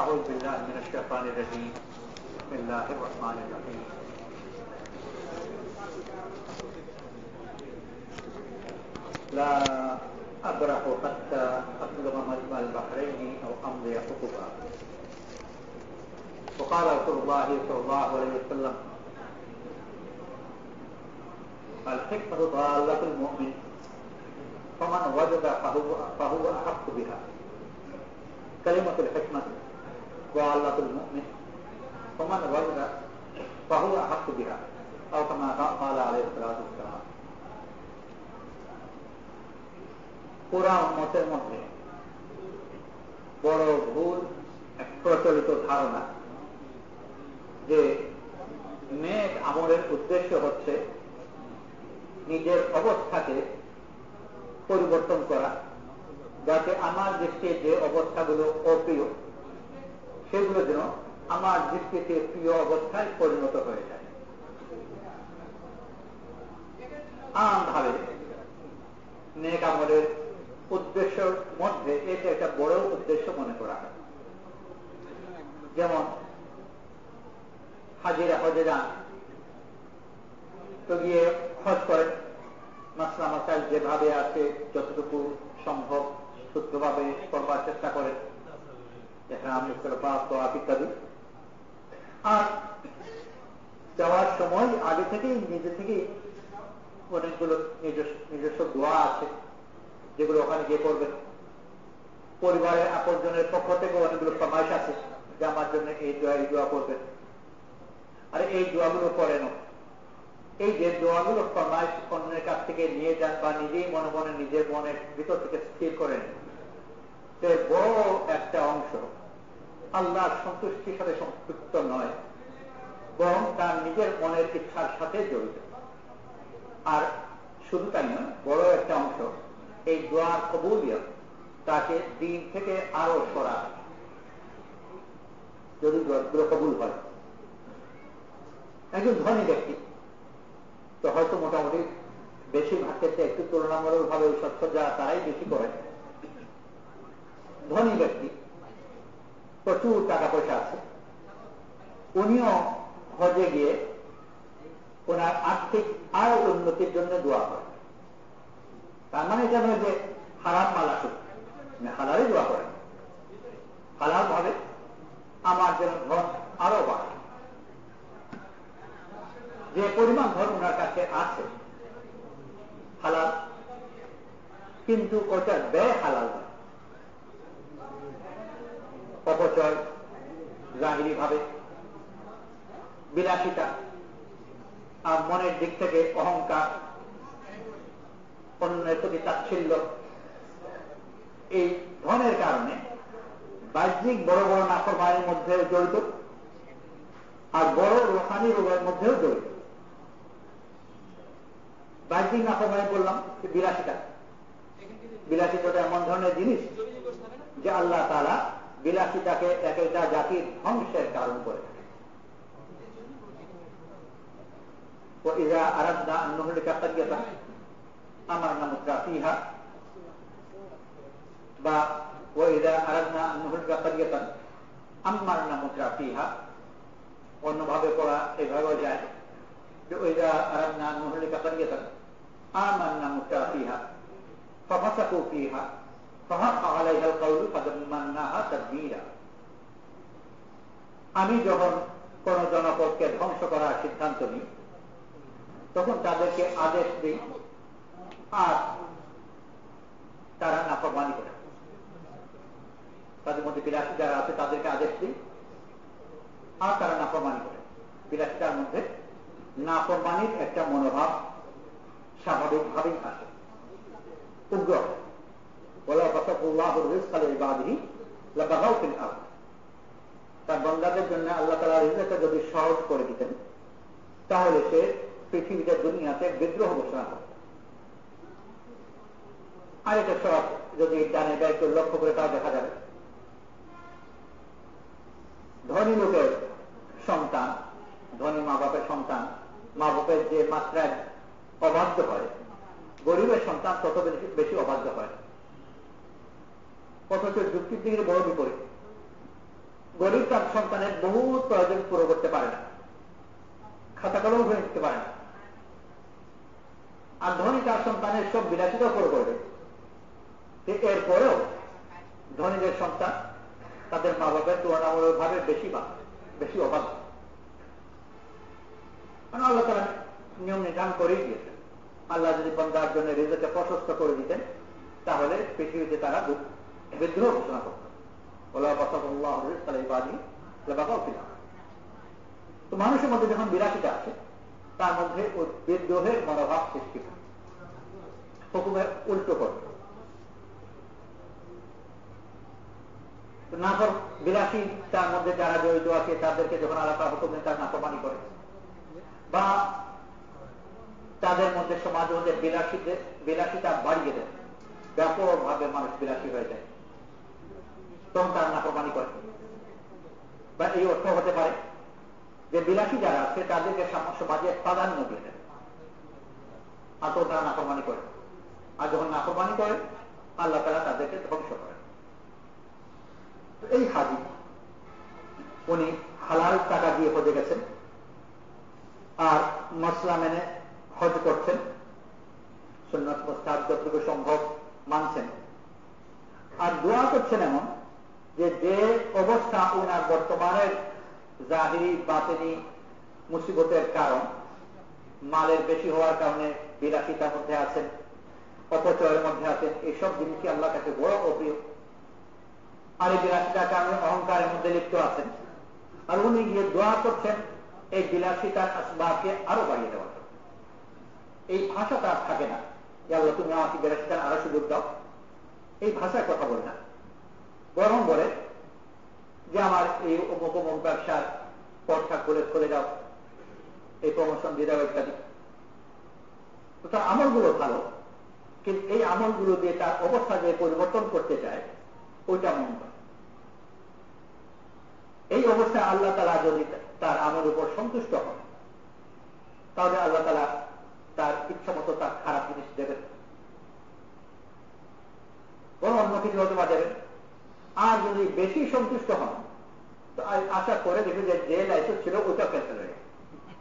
أعوذ بالله من الشيطان الرجيم بسم الله الرحمن الرحيم لا أبرح حتى أبلغ مجمع البحرين أو أمضي حقوقا وقال رسول الله صلى الله عليه وسلم الحكمة ضالة المؤمن فمن وجد فهو أحق بها كلمة الحكمة ضالة المؤمن فمن وجد فهو أحق بها أو كما قال عليه الصلاة والسلام পুরা উম্মতের মধ্যে বড় ভুল এক প্রচলিত ধারণা যে নেক আমলের উদ্দেশ্য হচ্ছে নিজের অবস্থাকে পরিবর্তন করা, যাতে আমার দৃষ্টিতে যে অবস্থাগুলো অপ্রিয় সেগুলো যেন আমার দৃষ্টিতে প্রিয় অবস্থায় পরিণত হয়ে যায়। আমভাবে নেক আমলের উদ্দেশ্যের মধ্যে এটা একটা বড় উদ্দেশ্য মনে করা হয়। যেমন হাজিরা হজে যান তো গিয়ে হজ করেন, মাসলা মাসাইল যেভাবে আছে যতটুকু সম্ভব শুদ্ধভাবে করবার চেষ্টা করেন, ইত্যাদি। আর যাওয়ার সময় আগে থেকেই নিজে থেকেই অনেকগুলো নিজস্ব দোয়া আছে যেগুলো ওখানে গিয়ে করবেন। পরিবারের আপনজনের পক্ষ থেকে অনেকগুলো ফরমাইশ আছে যে আমার জন্য এই দোয়া করবেন, আর এই দোয়াগুলো করেন। এই যে দোয়াগুলো ফরমাইশ অন্যের কাছ থেকে নিয়ে যান বা নিজেই মনে মনে নিজের মনের ভিতর থেকে স্থির করেন, সে বড় একটা অংশ আল্লাহর সন্তুষ্টির সাথে সম্পৃক্ত নয়, বরং তার নিজের মনের ইচ্ছার সাথে জড়িত। আর শুধু তাই নয়, বড় একটা অংশ এই দোয়ার কবুলিয়ত তাকে দিন থেকে আরো সরা, যদি দোয়াগুলো কবুল হয়। একজন ধনী ব্যক্তি তো হয়তো মোটামুটি বেশিরভাগ ক্ষেত্রে একটু তুলনামূলক ভাবে ওই সচ্ছ যারা তারাই বেশি করেন। ধনী ব্যক্তি প্রচুর টাকা পয়সা আছে, উনিও হজে গিয়ে ওনার আর্থিক আয় উন্নতির জন্য দোয়া করেন। তার মানে এটা নয় যে হারাম মাল আসুক, হালালই দোয়া করেন, হালাল ভাবে আমার যেন ধন আরো বাড়ে। যে পরিমাণ ধন ওনার কাছে আছে হালাল, কিন্তু ওটা ব্যয় হালাল নয়, অপচয়, জাহিরি ভাবে বিলাসিতা, আর মনের দিক থেকে অহংকার, অন্যের প্রতি তাচ্ছিল্য, এই ধনের কারণে বাহ্যিক বড় বড় নাফরমানির মধ্যেও জড়িত, আর বড় রোহানি রোগের মধ্যেও জড়িত। বাহ্যিক নাফরমানি বললাম বিলাসিতা। বিলাসিতাটা এমন ধরনের জিনিস যে আল্লাহ তাআলা বিলাসিতাকে এক একটা জাতির ধ্বংসের কারণ করে থাকে। وإذا أردنا أن نهلك قرية أمرنا مترفيها وإذا أردنا أن نهلك قرية أمرنا مترفيها। অন্যভাবে পড়া এভাবে যায় যে وإذا أردنا أن نهلك قرية آمنا مترفيها ففسقوا فيها فحق عليها القول فدمرناها تدميرا। আমি যখন কোন জনপদকে ধ্বংস করার সিদ্ধান্ত নিই তখন তাদেরকে আদেশ দিই আর তারা নাফরমানি করে। তাদের মধ্যে বিলাসী যারা আছে তাদেরকে আদেশ দিই আর তারা নাফরমানি করে। বিলাসিতার মধ্যে নাফরমানির একটা মনোভাব স্বাভাবিকভাবেই আসে, উগ্র। তার বান্দাদের জন্য আল্লাহ তাআলা রিজেকটা যদি সহজ করে দিতেন তাহলে সে পৃথিবীতে দুনিয়াতে বিদ্রোহ ঘোষণা করত। আর এটা সব যদি ডানে ব্যয়কে লক্ষ্য করে তাও দেখা যাবে। ধনী লোকের সন্তান, ধনী মা বাপের সন্তান, মা বাপের যে মাত্রায় অবাধ্য হয়, গরিবের সন্তান তত বেশি অবাধ্য হয়। অথচ যুক্তির দিকে বড় বিপরীত। গরিব তার সন্তানের বহু প্রয়োজন পুরো করতে পারে না, খাতা কলম হয়ে দিতে পারে না। আর ধনী তার সন্তানের সব বিলাসিতা পুরো করবে। এরপরেও ধনীদের সন্তান তাদের মা বাবার তুলনামূলকভাবে বেশি অভাব। কারণ আল্লাহ তাআলা নিয়ম নির্ধারণ করেই দিয়েছেন, আল্লাহ যদি বান্দার জন্য রিজিককে প্রশস্ত করে দিতেন তাহলে পৃথিবীতে তারা বিদ্রোহ ঘোষণা করত। তো মানুষের মধ্যে যখন বিলাসিতা আছে তার মধ্যে বিদ্রোহের মনোভাব সৃষ্টি হয়, হুকুমের উল্টো করবে। নাফর বিলাসী তার মধ্যে যারা জড়িত আছে তাদেরকে যখন আলাদা হুকুমে তার নাফরমানি করে, বা তাদের মধ্যে সমাজ মধ্যে বিলাসিতা বাড়িয়ে দেয়, ব্যাপকভাবে মানুষ বিলাসী হয়ে যায়, তখন তার নাফরমানি করে। বা এই অর্থ হতে পারে যে বিলাসী যারা আছে তাদেরকে সমাজে প্রাধান্য দিয়ে দেয়, আর তো তারা নাফরমানি করে। আর যখন নাফরমানি করে আল্লাহ তাআলা তাদেরকে ধ্বংস করে। এই হাজি উনি হালাল টাকা দিয়ে হজে গেছেন আর মসলা মেনে হজ করছেন, সুন্নাত মুস্তাহাব যতটুকু সম্ভব মানছেন, আর দোয়া করছেন এমন যে অবস্থা ওনার বর্তমানের জাহিরি বাতিনি মুসিবতের কারণ, মালের বেশি হওয়ার কারণে বিলাসিতার মধ্যে আছেন, অপচয়ের মধ্যে আছেন, এইসব জিনিসই আল্লাহর কাছে বড় অপ্রিয়। আর এই বিলাসিতার কারণে অহংকারের মধ্যে লিপ্ত আছেন, আর উনি গিয়ে দোয়া করছেন এই বিলাসিতার আসবাবকে আরো বাড়িয়ে দেওয়ার জন্য। এই ভাষা তার থাকে না যে আল্লাহ তুমি আমাকে বিলাসিতার আরো সুযোগ দাও, এই ভাষায় কথা বলে না, বরং বলে যে আমার এই অমুক অমুক ব্যবসার পথটা খুলে দাও, এই প্রমোশন দিয়ে দাও ইত্যাদি। তো তার আমলগুলো ভালো, কিন্তু এই আমলগুলো দিয়ে তার অবস্থা যে পরিবর্তন করতে চায় ওইটা মন করে। এই অবস্থায় আল্লাহ তাআলা যদি তার আমল উপর সন্তুষ্ট হন তাহলে আল্লাহ তাআলা তার ইচ্ছা মতো তার খারাপ জিনিস দেবেন, বরং অন্য কিছু হতে দেবেন। আর যদি বেশি সন্তুষ্ট হন তো আশা করে দেখবে যে লাইসেন্স ছিল ওইটা ক্যান্সেল হয়ে গেছে।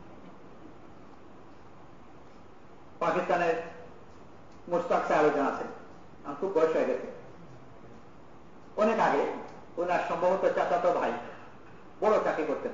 পাকিস্তানের মুশতাক সাহেব আছেন, আমার খুব বয়স হয়ে গেছে, অনেক আগে ওনার সম্ভবত চাচাতো ভাই বড় চাকরি করতেন,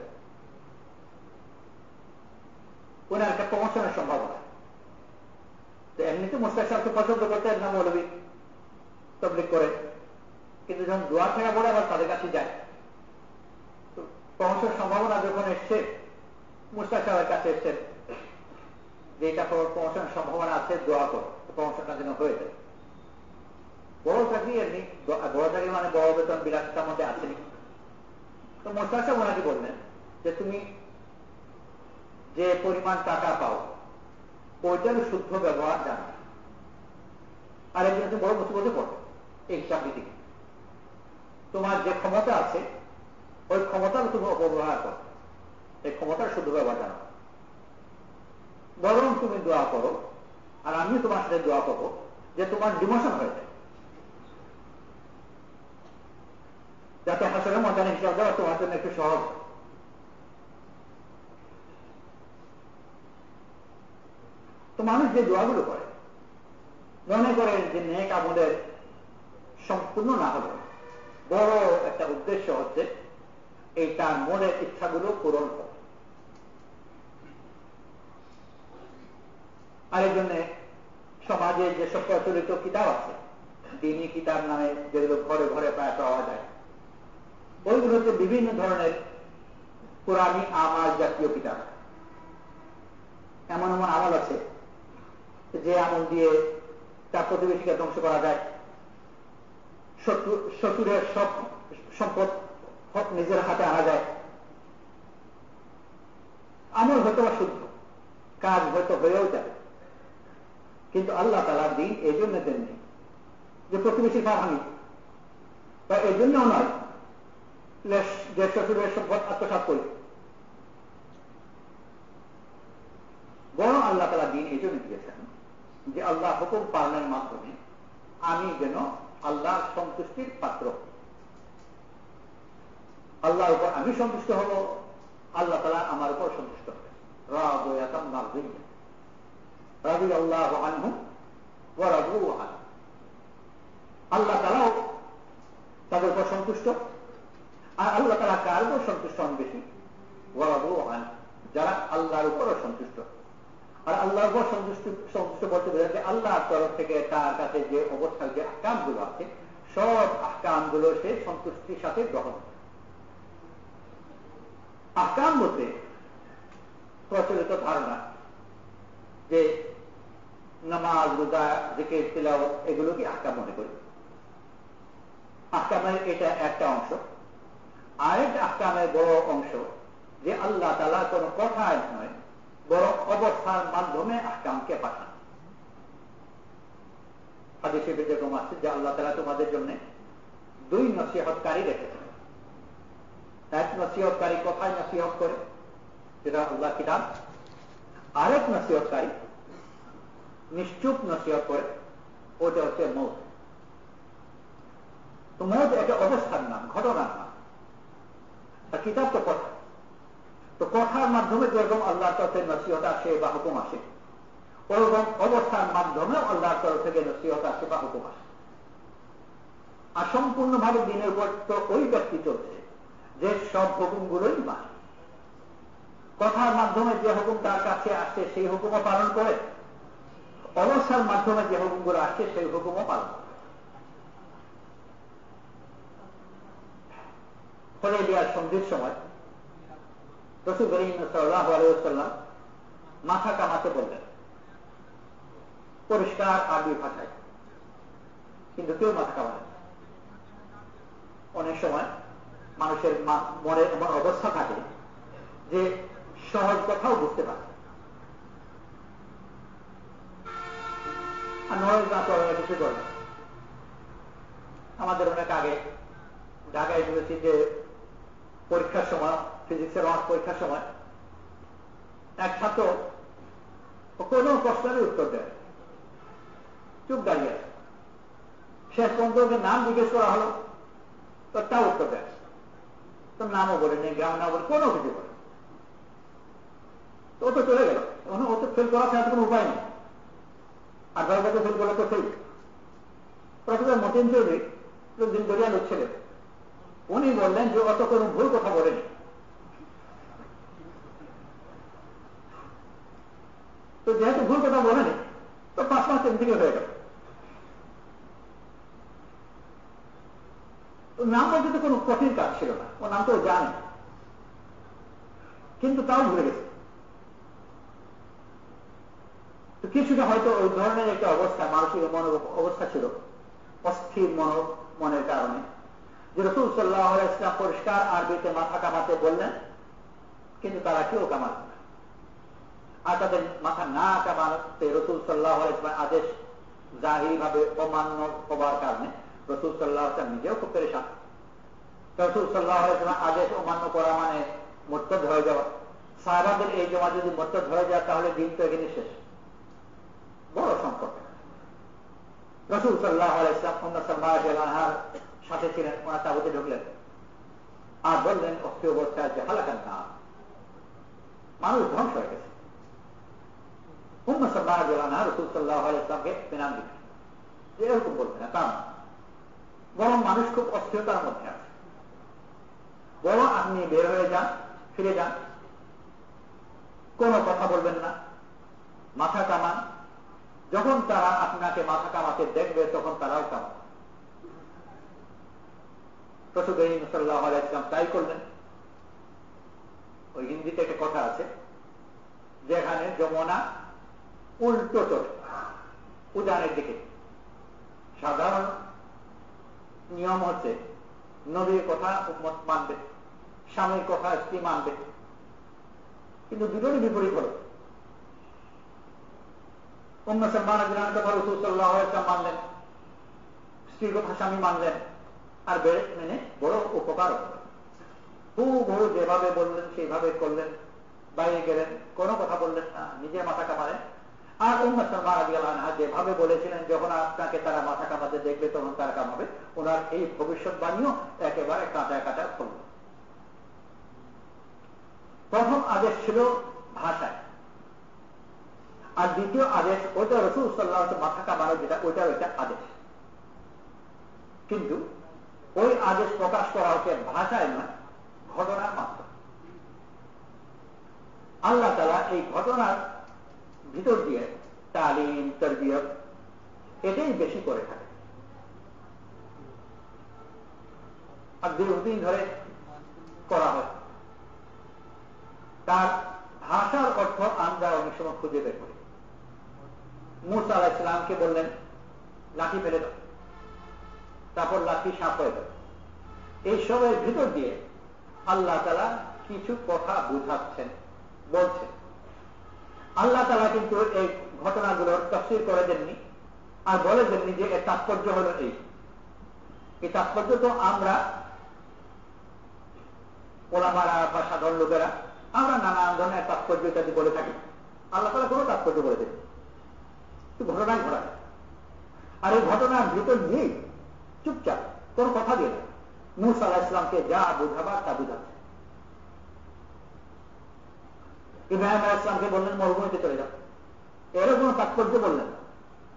ওনার একটা প্রমোশনের সম্ভাবনা। তো এমনিতে মুশতাক সাহেবকে পছন্দ করতেন না, মৌলবী তাবলীগ করে, কিন্তু যখন দোয়া থেকে পড়ে আবার তাদের কাছে যায়, তো প্রমোশনের সম্ভাবনা যখন এসছে মুশতাক সাহেবের কাছে এসছেন যে এটা প্রমোশনের সম্ভাবনা আছে, দোয়া করো প্রমোশনটা যেন হয়ে যায়। বড় চাকরি এমনি, বড় চাকরি মানে বড় বেতন বিলাসিতার মধ্যে আসেনি। তো মুশতাক সাহেব ওনাকে বললেন যে তুমি যে পরিমাণ টাকা পাও ওইটার শুদ্ধ ব্যবহার জানো, আর একদিন তুমি বড় মুসিবতে পড়ো এই হিসাব নীতি। তোমার যে ক্ষমতা আছে ওই ক্ষমতার তুমি অপব্যবহার করো, এই ক্ষমতার শুদ্ধ ব্যবহার জানো। বরং তুমি দোয়া করো, আর আমি তোমার সাথে দোয়া করবো যে তোমার ডিমোশন হয়ে যায়, যাতে হাসরের ময়দানে হিসাব দেওয়া তোমার জন্য একটু সহজ। তো মানুষ যে দোয়াগুলো করে মনে করে যে নেক আমলের সম্পূর্ণ না হলে বড় একটা উদ্দেশ্য হচ্ছে এই তার মনের ইচ্ছাগুলো পূরণ করে। আর এই জন্য সমাজে যেসব প্রচলিত কিতাব আছে, দ্বীনি কিতাব নামে যেগুলো ঘরে ঘরে প্রায় পাওয়া যায়, ওইগুলোতে বিভিন্ন ধরনের কোরআনী আমাল জাতীয় কিতাব। এমন এমন আমল আছে যে আমল দিয়ে তার প্রতিবেশীকে ধ্বংস করা যায়, শ্বশুরের সব সম্পদ নিজের হাতে আনা যায়। আমল হয়তো শুদ্ধ, কাজ হয়তো হয়েও যাবে, কিন্তু আল্লাহ তাআলার দ্বীন এই জন্য দেননি যে প্রতিবেশীর পা ভাঙি, বা এই জন্যও নয় যে শ্বশুরের সম্পদ আত্মসাৎ করি, বরং আল্লাহ তাআলা দ্বীন এই জন্য দিয়েছেন যে আল্লাহ হুকুম পালনের মাধ্যমে আমি যেন আল্লাহর সন্তুষ্টির পাত্র। আল্লাহর উপর আমি সন্তুষ্ট হব, আল্লাহ তাআলা আমার উপর সন্তুষ্ট হবে। রাদিয়াতাম মারদিয়া রাদিয়াল্লাহু আনহুম ওয়া রাদু আনহু। আল্লাহ তাআলাও তাদের উপর সন্তুষ্ট, আর আল্লাহ তাআলা কার উপর সন্তুষ্ট হন বেশি? ওয়া রাদু আনহু, যারা আল্লাহর উপরও সন্তুষ্ট। আর আল্লাহর উপর সন্তুষ্ট বলতে বোঝাচ্ছে আল্লাহর তরফ থেকে তার কাছে যে অবস্থায় যে আহকামগুলো আছে সব আহকামগুলো সে সন্তুষ্টির সাথে গ্রহণ। আহকাম বলতে প্রচলিত ধারণা যে নামাজ, রোজা, জিকির, তিলাওয়াত এগুলোকে আহকাম মনে করি। আহকামের এটা একটা অংশ। আরেকটা আহকামের বড় অংশ যে আল্লাহ তাআলা কোনো কথায় নয় বড় অবস্থার মাধ্যমে আহকামকে পাঠান। হাদিসে যেরকম আছে যে আল্লাহ তাআলা তোমাদের জন্য দুই নসিহতকারী রেখেছেন। এক নসিহতকারী কথায় নসিহত করে, যেটা আল্লাহ কিতাব। আরেক নসিহতকারী নিশ্চুপ নসিহত করে, ওটা হচ্ছে মৌত। তো মৌত একটা অবস্থার নাম, ঘটনার নাম। আর কিতাব তো কথা। তো কথার মাধ্যমে যেরকম আল্লাহর তরফে নসিহত আসে বা হুকুম আসে, ওরকম অবস্থার মাধ্যমে আল্লাহর তরফ থেকে নসিহত আসে বা হুকুম আসে। আর সম্পূর্ণভাবে দিনের উপর তো ওই ব্যক্তি চলছে যে সব হুকুমগুলোই মানে। কথার মাধ্যমে যে হুকুম তার কাছে আসে সেই হুকুমও পালন করে, অবস্থার মাধ্যমে যে হুকুমগুলো আসে সেই হুকুমও পালন করে। হুদায়বিয়ার সন্ধির সময় রাসূল করিম সাল্লাল্লাহু আলাইহি ওয়াসাল্লাম মাথা কামাতে বললেন পরিষ্কার আরবি ভাষায়, কিন্তু কেউ মাথা কামায়। অনেক সময় মানুষের মনে এমন অবস্থা থাকে যে সহজ কথাও বুঝতে পারে, আর নয় না করে কিছু করে। আমাদের অনেক আগে ঢাকা ইউনিভার্সিটিতে পরীক্ষার সময়, ফিজিক্সের অনার্স পরীক্ষার সময় এক ছাত্র কোন প্রশ্নের উত্তর দেয়, চুপ দাঁড়িয়ে আছে। শেষ পর্যন্ত নাম জিজ্ঞেস করা হলো, তো তা উত্তর দেয়। তো নামও বলে নেই, গ্রাম নাম বলে, কোনো কিছু বলে। তো ও তো চলে গেল, ও তো ফেল করা ছাড়া কোনো উপায় নেই। আর দরকার ফেল করলে তো ফেল। প্রফেসর মতিন চৌধুরী দিন দরিয়া লোক ছিলেন, উনি বললেন যে অত কোনো ভুল কথা বলেনি। তো যেহেতু ভুল কথা বলেনি, তো 5 মাস এম থেকে হয়ে গেল। তো নাম বলতে তো কোনো কঠিন কাজ ছিল না, ও নাম তো জানে, কিন্তু তাও ভুলে গেছে। তো কিছুটা হয়তো ওই ধরনের একটা অবস্থা, মানসিক অবস্থা ছিল, অস্থির মনের কারণে, যে রাসূল সাল্লাল্লাহু আলাইহি ওয়াসাল্লাম পরিষ্কার আরবিতে মাথা কামাতে বললেন, কিন্তু তারা কেউ কামাল না। আর তাদের মাথা না কামাতে রাসূল সাল্লাল্লাহু আলাইহি ওয়াসাল্লাম আদেশ জাহিরি ভাবে অমান্য হবার কারণে রাসূল সাল্লাল্লাহু আলাইহি ওয়াসাল্লাম নিজেও খুব পেরেশান। রাসূল সাল্লাল্লাহু আলাইহি ওয়াসাল্লাম আদেশ অমান্য করা মানে মুরতাদ হয়ে যাওয়া। সাহাবাদের এই জমা যদি মুরতাদ হয়ে যায় তাহলে দিন তো এখানে শেষ, বড় সংকট। রাসূল সাল্লাল্লাহু আলাইহি ওয়াসাল্লাম উম্মে সালমা রাদিয়াল্লাহু আনহার সাথে ছিলেন, ওনার তাবুতে ঢুকলেন আর বললেন অস্থির অবস্থায় যে হালাকান না, মানুষ ধ্বংস হয়ে গেছে। উম্মে সালমা রাদিয়াল্লাহু আনহা রাসূল সাল্লাল্লাহু আলাইহি ওয়াসাল্লামকে বিনাম দিলেন যে এরকম বলবেন না, কারণ বরং মানুষ খুব অস্থিরতার মধ্যে আছে, বরং আপনি বের হয়ে যান, ফিরে যান, কোনো কথা বলবেন না, মাথা কামান। যখন তারা আপনাকে মাথা কামাতে দেখবে তখন তারাও কামান। রাসূল করিম সাল্লাল্লাহু আলাইহি ওয়াসাল্লাম তাই করলেন। ওই হিন্দিতে একটা কথা আছে, যেখানে যমুনা উল্টো চলে উজানের দিকে। সাধারণ নিয়ম হচ্ছে নবীর কথা উম্মত মানবে, স্বামীর কথা স্ত্রী মানবে, কিন্তু দুটোরই বিপরীত হল। উম্মে সালমা রাদিয়াল্লাহু আনহা কথা রাসূল সাল্লাল্লাহু আলাইহি ওয়াসাল্লাম মানলেন, স্ত্রীর কথা স্বামী মানলেন, আর বেড়ে মেনে বড় উপকার হল। হুবহু যেভাবে বললেন সেইভাবে করলেন, বাইরে গেলেন, কোনো কথা বললেন না, নিজে মাথা কামালেন। আর উম্মে সালমা রাদিয়াল্লাহু আনহা যেভাবে বলেছিলেন যখন আপনাকে তারা মাথা কামাতে দেখবে তখন তারা কামাবে, ওনার এই ভবিষ্যৎবাণীও একেবারে কাঁটায় কাঁটায় ফল। প্রথম আদেশ ছিল ভাষায়, আর দ্বিতীয় আদেশ ওইটা রাসূল সাল্লাল্লাহু আলাইহি ওয়াসাল্লাম মাথা কামানো যেটা ওইটাও একটা আদেশ। কিন্তু ওই আদেশ প্রকাশ করা হচ্ছে ভাষায় নয়, ঘটনার মাধ্যমে। আল্লাহ তাআলা এই ঘটনার ভিতর দিয়ে তালিম তারবিয়ত এটাই বেশি করে থাকে। আর দীর্ঘদিন ধরে করা হয়। তার ভাষার অর্থ আমরা অনেক সময় খুঁজে বের করি। মূসা আলাইহিস সালামকে বললেন লাঠি ফেলে দাও, তারপর লাঠি সাপ হয়ে গেল। এই সবের ভিতর দিয়ে আল্লাহ তাআলা কিছু কথা বুঝাচ্ছেন, বলছেন। আল্লাহ তাআলা কিন্তু এই ঘটনাগুলোর তাফসীর করে দেননি আর বলে দেননি যে এর তাৎপর্য হলো এই তাৎপর্য তো আমরা ওলামারা বা সাধারণ লোকেরা আমরা নানান ধরনের তাৎপর্য ইত্যাদি বলে থাকি। আল্লাহ তাআলা কোনো তাৎপর্য বলে দেন, ঘটনায় ঘটায়। আর এই ঘটনার ভিতর নিয়েই চুপচাপ কোন কথা দিয়ে না, মূসা আলাইহিস সালামকে যা বুঝাবার তা বুঝাচ্ছে। ইব্রাহিম আলাইহিস সালামকে বললেন মরুভূমিতে চলে যাও, এরও কোন তাৎপর্য বললেন না।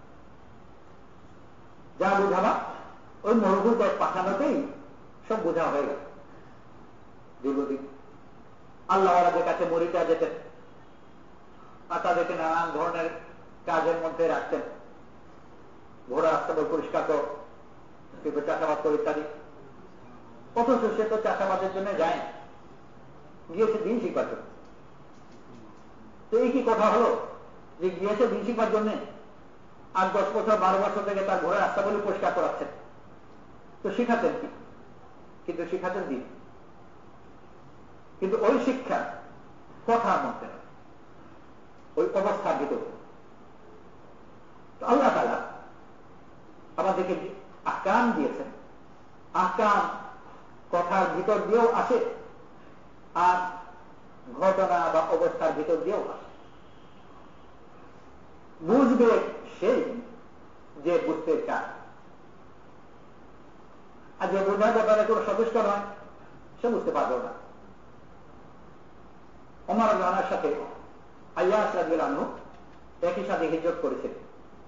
যা বুঝাবা ওই মরুভূমিতে পাঠানোতেই সব বোঝা হয়ে গেল। দীর্ঘদিন আল্লাহওয়ালাদের কাছে মরিটা যেতেন আর তাদেরকে নানান ধরনের কাজের মধ্যে রাখতেন। ঘোড়া রাস্তা পরিষ্কার করো, কিন্তু চাষাবাদ করো ইত্যাদি। অথচ সে তো চাষাবাদের জন্য যায়, গিয়েছে দিন শিখবার জন্য। তো এই কি কথা হলো যে গিয়েছে দিন শিখবার জন্য আর 10 বছর 12 বছর থেকে তার ঘোড়া রাস্তাগুলি পরিষ্কার করাচ্ছেন? তো শিখাতেন কি? কিন্তু শিখাতেন দিন। কিন্তু ওই শিক্ষা কথার মধ্যে না, ওই অবস্থার ভিতর। আল্লাহ তাআলা আমাদেরকে আহকাম দিয়েছেন, আহকাম কথার ভিতর দিয়েও আসে আর ঘটনা বা অবস্থার ভিতর দিয়েও আসে। বুঝবে সেই যে বুঝতে চায়, আর যে বোঝার ব্যাপারে কোনো সচেষ্ট নয় সে বুঝতে পারবে না। ওমর রাদিয়াল্লাহু আনহুর সাথে আইয়াস রাদিয়াল্লাহু আনহু একই সাথে হিজরত করেছিলেন।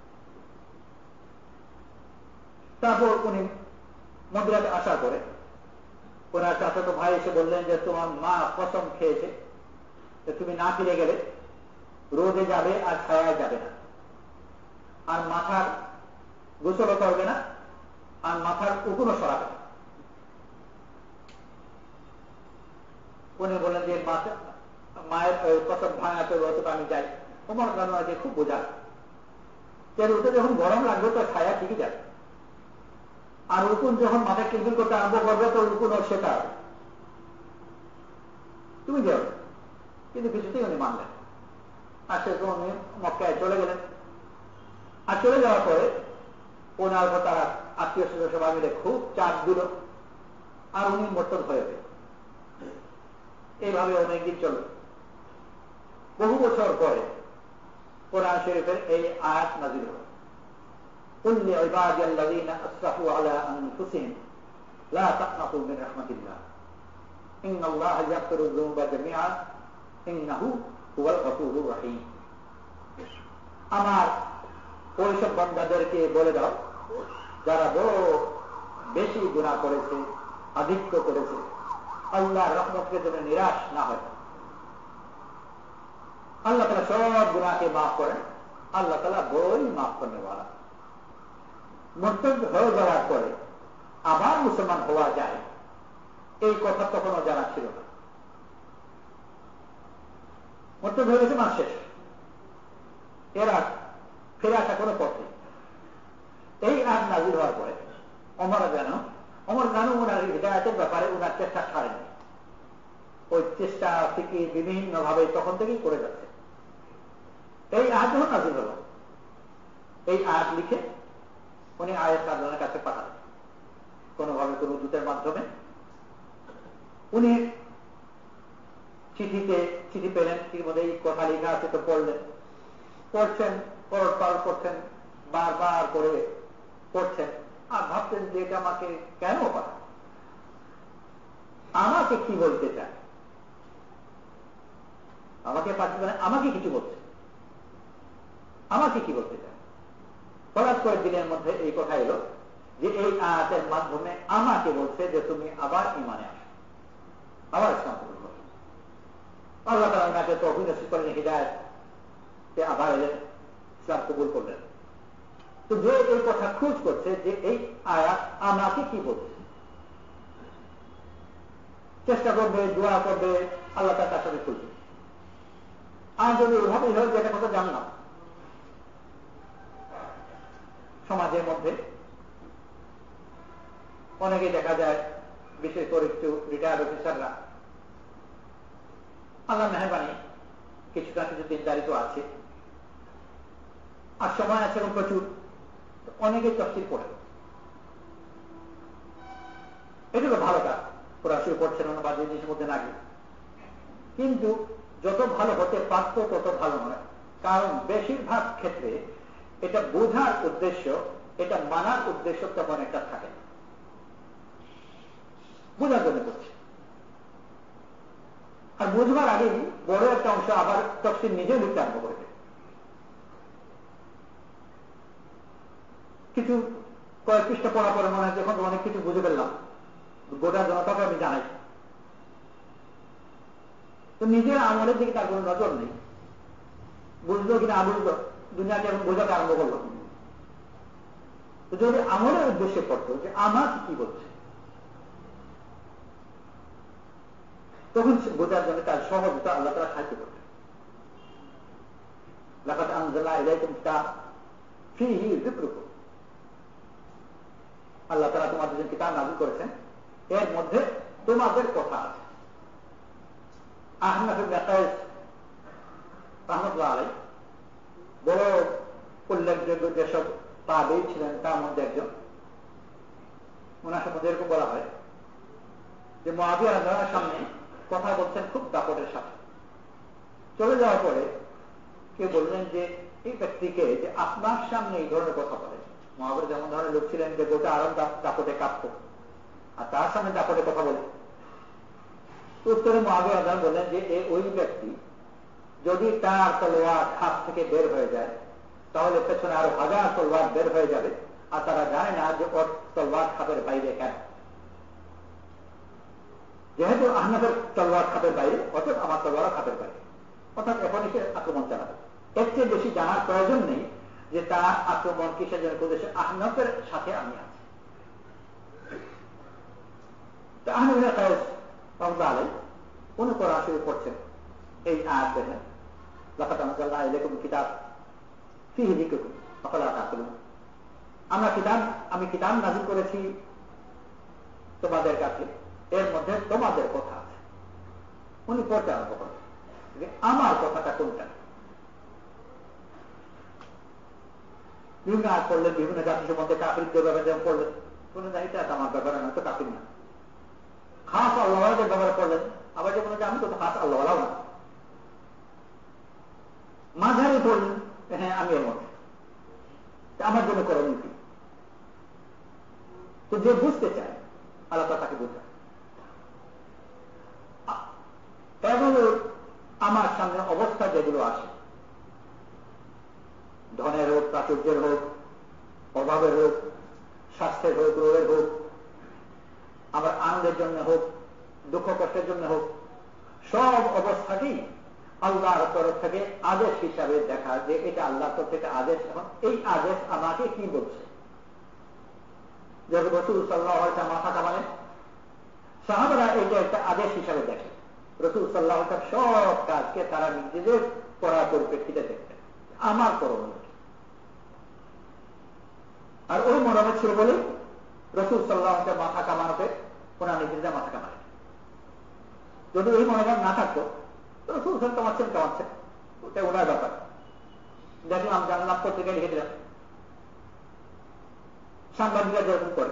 তারপর উনি মদিনাতে আসার পরে ওনার চাচাতো ভাই এসে বললেন যে তোমার মা কসম খেয়েছে তুমি না ফিরে গেলে রোদে যাবে আর ছায়ায় যাবে না, আর মাথার গোসলও করবে না, আর মাথার উকুনও সরাবে না। উনি বললেন যে মায়ের কসম ভাঙাতে রোদে আমি যাই। ওমর রাদিয়াল্লাহু আনহু খুব বোঝা যে রোদে যখন গরম লাগবে তো ছায়া ঠিকই যাবে, আর উকুন যখন মাথা কিলবিল করতে আরম্ভ করবে তো উকুন ওর সেটা হবে, তুমি যাও। কিন্তু কিছুতেই উনি মানলেন। আর সে উনি মক্কায় চলে গেলেন। আর চলে যাওয়ার পরে ওনার উপর তারা আত্মীয় স্বজন সবাই মিলে খুব চাপ দিল আর উনি মোরতাদ হয়ে গেলেন। এইভাবে অনেকদিন চলল। বহু বছর পরে কোরআন শরীফের এই আয়াত নাযিল হল, قل لعبادي الذين أسرفوا على أنفسهم لا تقنطوا من رحمة الله إن الله يغفر الذنوب جميعا إنه هو الغفور الرحيم। আমার ওইসব বান্দাদেরকে বলে দাও যারা বড় বেশি গুনাহ করেছে, আধিক্য করেছে, আল্লাহর রহমতকে যেন নিরাশ না হয়। আল্লাহ তাআলা সব গুনাহকে মাফ করেন, আল্লাহ তাআলা বড়ই মাফ করনেওয়ালা। মুরতাদ হয়ে যাওয়ার পরে আবার মুসলমান হওয়া যায় এই কথা তখনও জানা ছিল না। মুরতাদ হয়ে গেছে মাস শেষ, এরা ফিরে আসা কোনো পথ নেই। এই আয়াত নাযিল হওয়ার পরে ওমর রাদিয়াল্লাহু ওনার হিদায়াতের ব্যাপারে ওনার চেষ্টা ছাড়েনি। ওই চেষ্টা থেকে বিভিন্ন ভাবে তখন থেকেই করে যাচ্ছে। এই আয়াত যখন নাযিল হলো, এই আয়াত লিখে উনি আয়েশা রাদিয়াল্লাহু কাছে পাঠালেন কোনোভাবে কোনো দূতের মাধ্যমে। উনি চিঠি পেলেন, এর মধ্যে এই কথা লেখা আছে, তো পড়লেন, পড়ছেন, পড়ছেন, বারবার করে পড়ছেন আর ভাবছেন যে এটা আমাকে কেন পাঠায়, আমাকে কি বলতে চায়। আমাকে পাঠিয়ে মানে আমাকে কিছু বলছে, আমাকে কি বলতে চায়। হঠাৎ করে দিনের মধ্যে এই কথা এলো যে এই আয়াতের মাধ্যমে আমাকে বলছে যে তুমি আবার ঈমানে আসো, আবার ইসলাম কবুল করো। আল্লাহ তাআলা ওনাকে তো অভিনসিব করেন হিদায়াত, সে আবার এলেন, ইসলাম কবুল করলেন। তো যে এই কথা খোঁজ করছে যে এই আয়াত আমাকে কি বলছে, চেষ্টা করবে, দোয়া করবে, আল্লাহ তার সাথে খুঁজবে। আর যদি ওইভাবেই হয় যেটা কথা জানলাম, সমাজের মধ্যে অনেকে দেখা যায়, বিশেষ করে একটু রিটায়ার্ড অফিসাররা, আল্লাহ মেহরবানি কিছু না কিছু দিনদারি তো আছে, আর সময় আছে এবং প্রচুর, অনেকে তফসির পড়ে। এটা তো ভালো কাজ, কোরআন শরীফ পড়ছেন বা যে জিনিসের মধ্যে লাগে, কিন্তু যত ভালো হতে পারত তত ভালো নয়। কারণ বেশিরভাগ ক্ষেত্রে এটা বোঝার উদ্দেশ্য, এটা মানার উদ্দেশ্য তেমন একটা থাকে না, বোঝার জন্য করছে। আর বুঝবার আগেই বড় একটা অংশ আবার তফসির নিজে লিখতে আরম্ভ করে। কিছু কয়েক পৃষ্ঠা পড়া পরে মনে হয় যখন অনেক কিছু বুঝে ফেললাম, গোটা জনতাকে আমি জানাই, তো নিজের আমলের দিকে তার কোনো নজর নেই, বুঝলো কিনা বুঝলো, দুনিয়াকে এখন বোঝাতে আরম্ভ করলো। তো যদি আমলের উদ্দেশ্যে পড়তো যে আমার কি বলছে, তখন বোঝার জন্য তার সহজতা আল্লাহ তাআলা সাহায্য করবে। লাকাদ আনজালনা ইলাইকুম কিতাব ফীহি যিকরুকুম, আল্লাহ তাআলা তোমাদের জন্য কিতাব নাযিল করেছেন, এর মধ্যে তোমাদের কথা আছে। আহনাফ ইবনে কায়েস রাহমাতুল্লাহ আলাইহি বড় উল্লেখযোগ্য যেসব তাবেঈ ছিলেন তার মধ্যে একজন। ওনার সম্বন্ধে এরকম বলা হয় যে মুআবিয়া রাদিয়াল্লাহু সামনে কথা বলছেন খুব দাপটের সাথে, চলে যাওয়ার পরে কেউ বললেন যে এই ব্যক্তিকে যে আপনার সামনে এই ধরনের কথা বলে, মুআবিয়া যেমন ধরনের লোক ছিলেন যে গোটা আরব দাপটে কাঁপত, আর তার সামনে দাপটে কথা বলে। উত্তরে মুআবিয়া রাদিয়াল্লাহু বললেন যে ওই ব্যক্তি যদি তার তলোয়ার খাপ থেকে বের হয়ে যায় তাহলে পেছনে আরো 1000 তলোয়ার বের হয়ে যাবে, আর তারা জানে না যে ওর তলোয়ার খাপের বাইরে কেন। যেহেতু আহনাফের তলোয়ার খাপের বাইরে, অর্থাৎ আমার তলোয়ার খাপের বাইরে, অর্থাৎ এখন এসে আক্রমণ চালাবে। এর চেয়ে বেশি জানার প্রয়োজন নেই যে তার আক্রমণ কিসের জন্য করেছে, আহনাফের সাথে আমি আছি। আহনাফ ইবনে কায়েস রাহমাতুল্লাহ আলাইহি কোন কোরআন শরীফ পড়ছেন, এই আয়াত দেখেন, লাকাদ আনজালনা ইলাইকুম কিতাব ফীহি যিকরুকুম আফালা তা'কিলুন, আমি কিতাব নাযিল করেছি তোমাদের কাছে, এর মধ্যে তোমাদের কথা আছে। উনি পড়তে আরম্ভ করেন যে আমার কথাটা কোনটা। বিভিন্ন আয়াত পড়লেন, বিভিন্ন জাতি সম্বন্ধে কাফিরদের ব্যাপারে যেমন পড়লেন, শুনে না এটা আমার ব্যাপারে নয়তো কাফির না। খাস আল্লাহওয়ালাদের ব্যাপারে পড়লেন, আবার যে আমি তো খাস আল্লাহওয়ালাও না। মাঝারি পড়লেন, হ্যাঁ আমি এর মধ্যে, আমার জন্য করণীয় কি। তো যে বুঝতে চায় আল্লাহ তাকে বোঝায়। এগুলো আমার সামনে অবস্থা যেগুলো আসে, ধনের হোক, প্রাচুর্যের হোক, অভাবের হোক, স্বাস্থ্যের হোক, রোগের হোক, আবার আনন্দের জন্য হোক, দুঃখ কষ্টের জন্য হোক, সব অবস্থাকেই আল্লাহর তরফ থেকে আদেশ হিসাবে দেখা যে এটা আল্লাহর তরফ থেকে আদেশ। এখন এই আদেশ আমাকে কি বলছে। যখন রাসূল সাল্লাল্লাহু আলাইহি ওয়াসাল্লাম মাথা কামালেন, সাহাবারা এটা একটা আদেশ হিসাবে দেখে। রাসূল সাল্লাল্লাহু আলাইহি ওয়াসাল্লাম সব কাজকে তারা নিজেদের করার পরিপ্রেক্ষিতে দেখতেন, আমার করণীয়। আর ওই মনোভাব ছিল বলে রাসূল সাল্লাল্লাহু আলাইহি ওয়াসাল্লাম মাথা কামানোতে ওনার নিজেদের মাথা কামালেন। যদি এই মনোভাব না থাকতো তো রাসূল সাল্লাল্লাহু আলাইহি ওয়াসাল্লাম কামাচ্ছেন, ওটা ওনার ব্যাপার। দেখলাম জানলাম, পত্রিকায় লিখে দিলাম, সাংবাদিকরা যেরকম করে,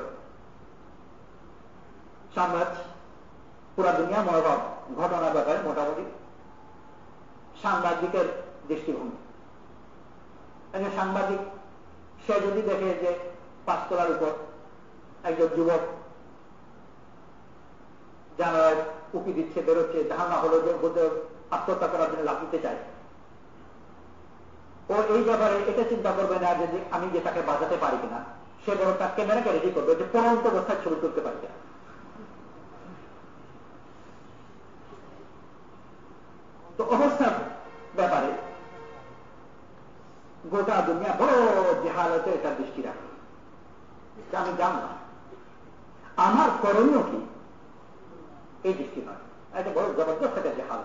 সাংবাদ পুরা দুনিয়া মনোভাব ঘটনার ব্যাপারে মোটামুটি সাংবাদিকের দৃষ্টিভঙ্গি। একজন সাংবাদিক সে যদি দেখে যে 5 তলার উপর একজন যুবক জানালায় উঁকি দিচ্ছে, বেরোচ্ছে, ধারণা হলো যে বোধ আত্মহত্যা করার জন্য লাভ দিতে চায়, ও এই ব্যাপারে এটা চিন্তা করবে না যে আমি যে তাকে বাঁচাতে পারি কিনা, সে বড় তার ক্যামেরাকে রেডি করবে যে পরন্ত অবস্থায় ছবি তুলতে পারি কিনা। তো অবস্থার ব্যাপারে গোটা দুনিয়া বড় জেহালতে এটা দৃষ্টি রাখে, আমি জানলাম আমার করণীয় কি, এই দৃষ্টি নয়, এটা বড় জবরদস্ত একটা জেহাল।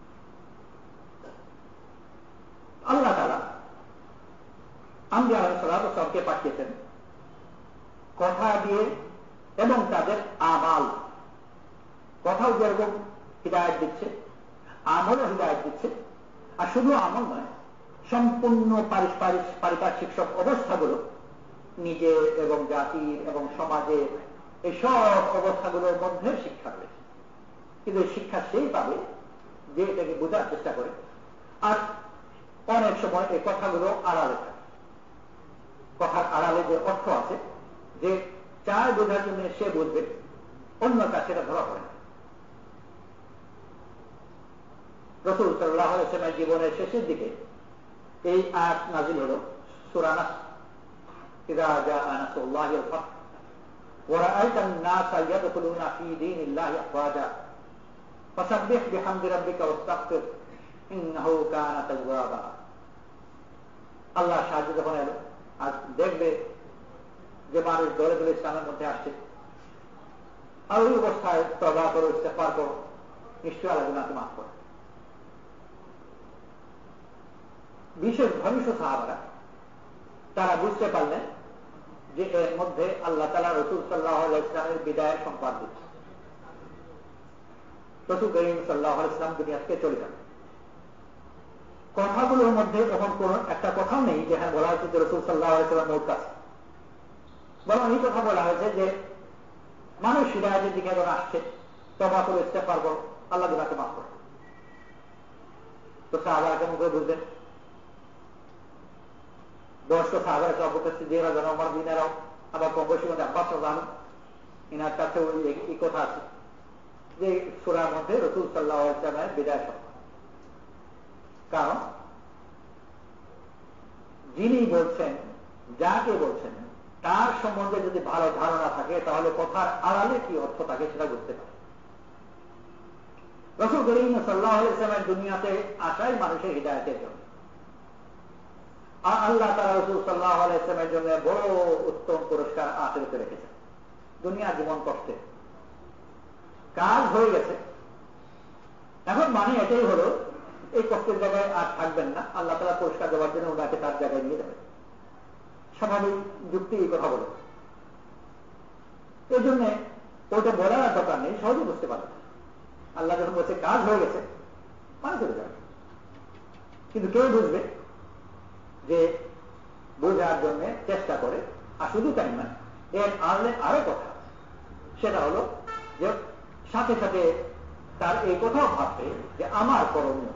আল্লাহ তাআলা আম্বিয়া আলাইহিস সালাতু পাঠিয়েছেন কথা দিয়ে এবং তাদের আমাল, কথাও যেরকম হিদায়াত দিচ্ছে, আমলও হিদায়াত দিচ্ছে। আর শুধু আমল নয়, সম্পূর্ণ পারিপার্শ্বিক সব অবস্থাগুলো নিজে এবং জাতির এবং সমাজে এই সব অবস্থাগুলোর মধ্যে শিক্ষা রয়েছে। কিন্তু এই শিক্ষা সেই পাবে যে এটাকে বোঝার চেষ্টা করে। আর অনেক সময় এই কথাগুলো আড়ালে থাকে, কথার আড়ালে যে অর্থ আছে যে চায় বোঝার জন্য সে বুঝবে, অন্য কাছে সেটা ধরা পড়ে না। রাসূল সাল্লাল্লাহু আলাইহি ওয়াসাল্লামের জীবনের শেষের দিকে এই আয়াত নাযিল হলো, সূরা নাস, ইযা জাআ নাসরুল্লাহি ওয়াল ফাতহ ওয়া রাআইতান নাসা ইয়াদখুলুনা ফী দীনিল্লাহি আফওয়াজা ফাসাব্বিহ বিহামদি রাব্বিকা ওয়াস্তাগফির ইন্নাহু কানা তাওয়াবা। আল্লাহ সাহায্য যখন এলো, আর দেখবে যে মানুষ দলে দলে ইসলামের মধ্যে আসছে, আর ওই অবস্থায় তওবা করো, ইস্তেগফার করো, নিশ্চয়ই আল্লাহ গুনাহকে মাফ করে। বিশেষ ঘনিষ্ঠ সাহাবারা তারা বুঝতে পারলেন যে এর মধ্যে আল্লাহ তাআলা রাসূল সাল্লাল্লাহু আলাইহি ওয়াসাল্লামের বিদায়ের সংবাদ দিচ্ছে। রাসূল করিম সাল্লাল্লাহু আলাইহি ওয়াসাল্লাম দুনিয়া থেকে চলে যান। কথাগুলোর মধ্যে তখন কোন একটা কথাও নেই যেখানে বলা হয়েছে যে রাসূল সাল্লাল্লাহু আলাইহি ওয়াসাল্লাম মওত আছে, বরং এই কথা বলা হয়েছে যে মানুষ হিদায়াতের দিকে এখন আসছে, তওবা করে ইস্তেগফার করো, আল্লাহ গুনাহকে মাফ করে। তো সাহাবারা কেমন করে বুঝলেন? বয়স্ক সাহাবারা তো আবু বকর সিদ্দিক রাদিয়াল্লাহু আনহু, ওমর বিন আরাও, আবার কম বয়সী মধ্যে আব্বাস রাদিয়াল্লাহু আনহু, ইনার কাছে এই কথা আছে যে সূরার মধ্যে রাসূল সাল্লাল্লাহু আলাইহি ওয়াসাল্লামের বিদায় সংবাদ। কারণ যিনি বলছেন, যাকে বলছেন, তার সম্বন্ধে যদি ভালো ধারণা থাকে তাহলে কথার আড়ালে কি অর্থ থাকে সেটা বুঝতে পারে। রাসূল করিম সাল্লাল্লাহু আলাইহি ওয়াসাল্লামের দুনিয়াতে আসাই মানুষের হিদায়াতের জন্য, আর আল্লাহ তাআলা রাসূল সাল্লাল্লাহু আলাইহি ওয়াসাল্লামের জন্য বড় উত্তম পুরস্কার আখিরাতে রেখেছেন। দুনিয়া জীবন কষ্টে, কাজ হয়ে গেছে, এখন মানে এটাই হলো এই কষ্টের জায়গায় আর থাকবেন না, আল্লাহ তাআলা পুরস্কার দেওয়ার জন্য ওনাকে তার জায়গায় নিয়ে যাবেন। স্বাভাবিক যুক্তি এই কথা বলে, এই জন্য ওইটা বলার দরকার নেই, সহজে বুঝতে পারবে। আল্লাহ যখন বলছে কাজ হয়ে গেছে, মানে চলে যাবে। কিন্তু কেউ বুঝবে যে বোঝার জন্য চেষ্টা করে, আর শুধু তাই না, এর আড়ালে আরো কথা, সেটা হলো যে সাথে সাথে তার এই কথাও ভাববে যে আমার করণীয়।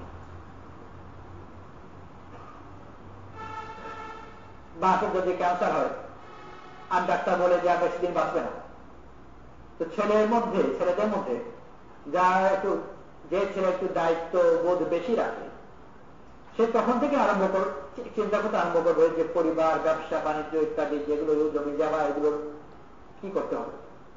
বাপের যদি ক্যান্সার হয় আর ডাক্তার বলে যে আর বেশি দিন বাঁচবে না, তো ছেলেদের মধ্যে যারা একটু, যে ছেলে একটু দায়িত্ব বোধ বেশি রাখে, সে তখন থেকে চিন্তা করতে আরম্ভ করবে যে পরিবার, ব্যবসা বাণিজ্য ইত্যাদি যেগুলো জমি যাওয়া, এগুলো কি করতে হবে।